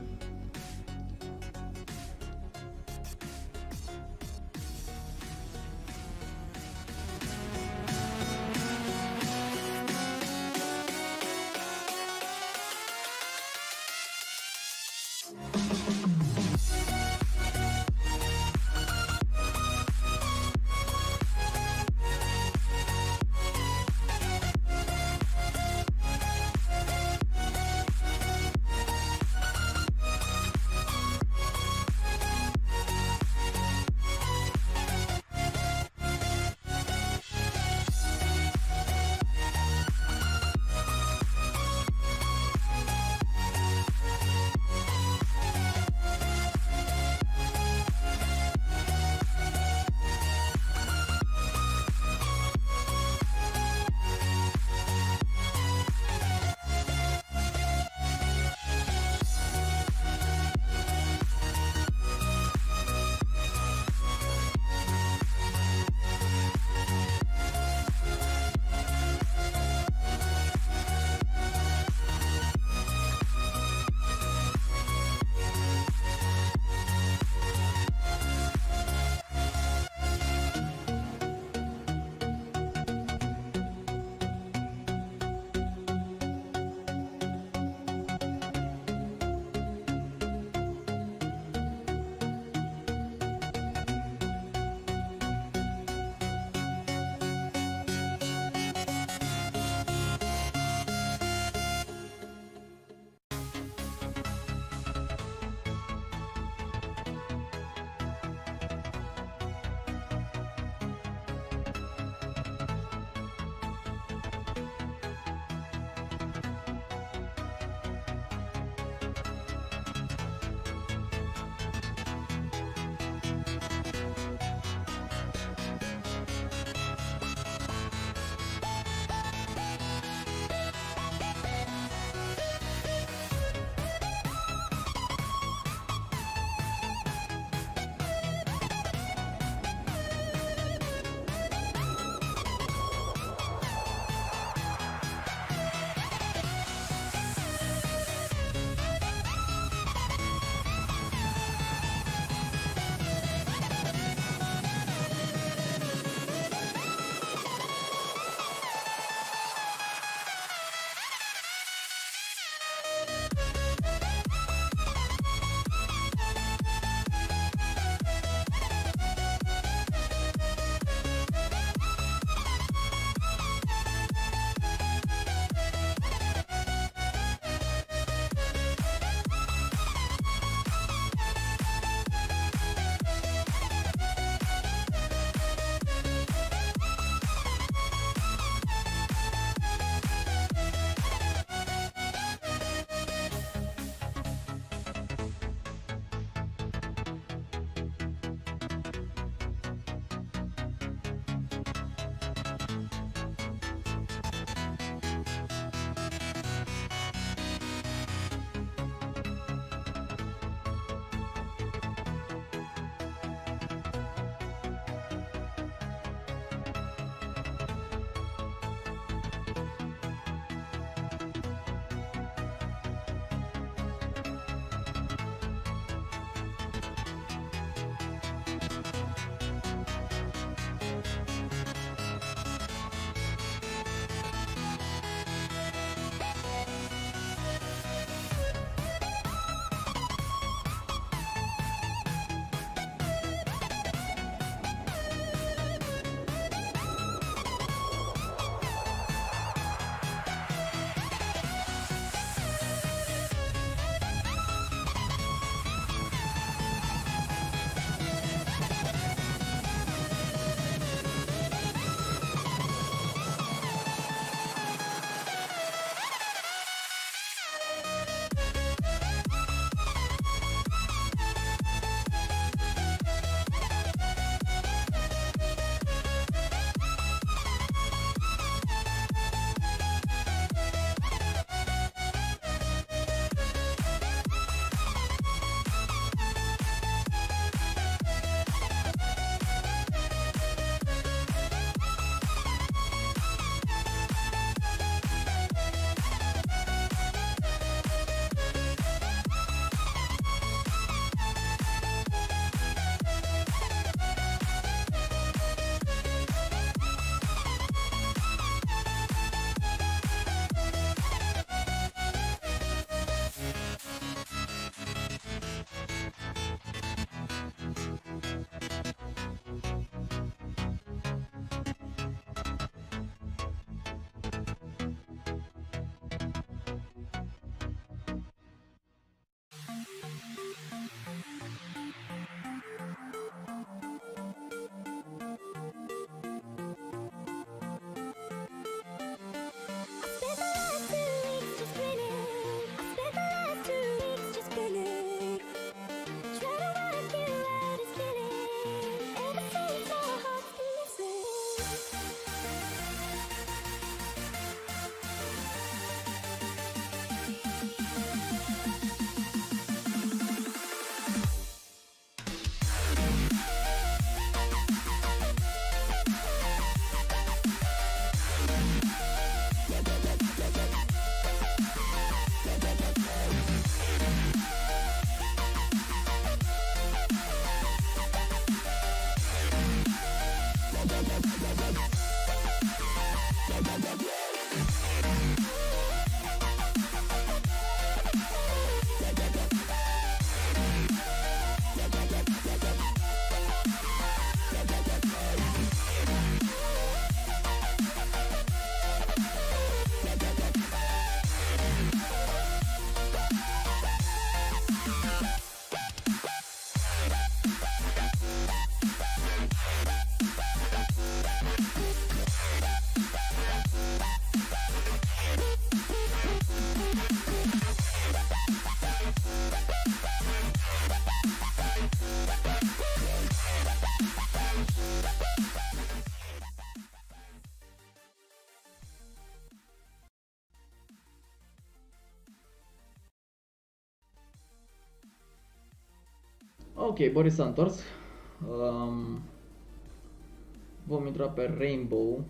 Ok, Boris s-a întors. Um, vom intra pe Rainbow.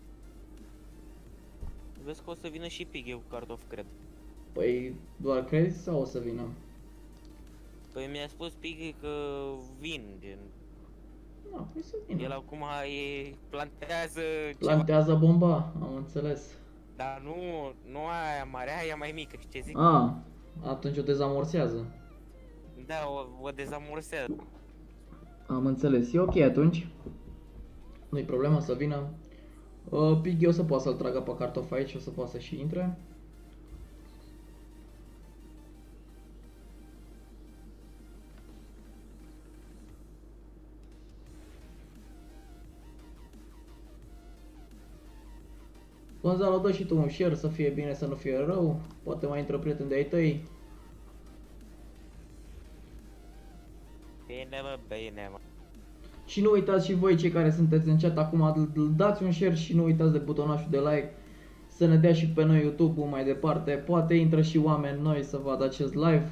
Vezi că o să vină și Piggy cu cartofi, cred. Păi doar crezi sau o să vină? Păi mi-a spus Piggy că vin, gen. Da, păi să vină. El acum e, plantează Plantează bomba, am înțeles. dar nu, nu aia mare, aia mai mică, știi ce zic? Ah, atunci o dezamorsează. Da, o, o dezamorsează. Am înțeles, e ok atunci. Nu-i problemă să vină. Uh, Piggy o să poată să-l tragă pe cartof aici, o să poată să și intre. Gonzalo, dă și tu un share să fie bine, să nu fie rău. Poate mai intră prieteni de-ai tăi. Bine mă, bine mă. Și nu uitați și voi cei care sunteți în chat acum, dați un share și nu uitați de butonașul de like. Să ne dea și pe noi YouTube-ul mai departe. Poate intră și oameni noi să vadă acest live.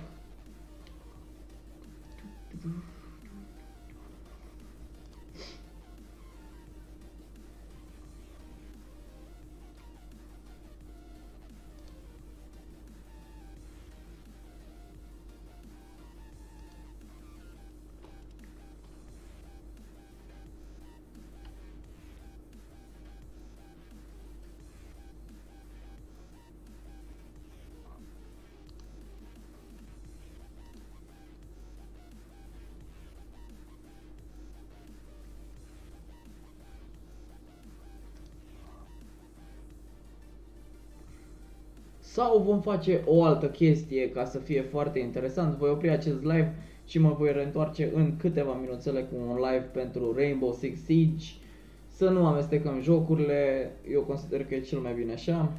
Sau vom face o altă chestie ca să fie foarte interesant. Voi opri acest live și mă voi reîntoarce în câteva minuțele cu un live pentru Rainbow Six Siege. Să nu amestecăm jocurile, eu consider că e cel mai bine așa.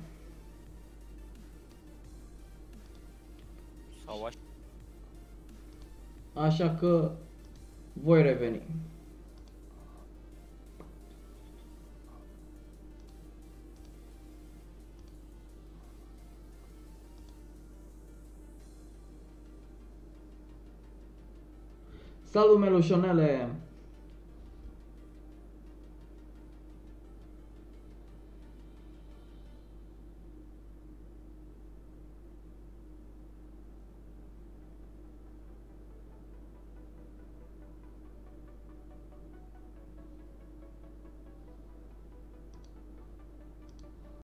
Sau așa. Așa că voi reveni. Salut, melușonele!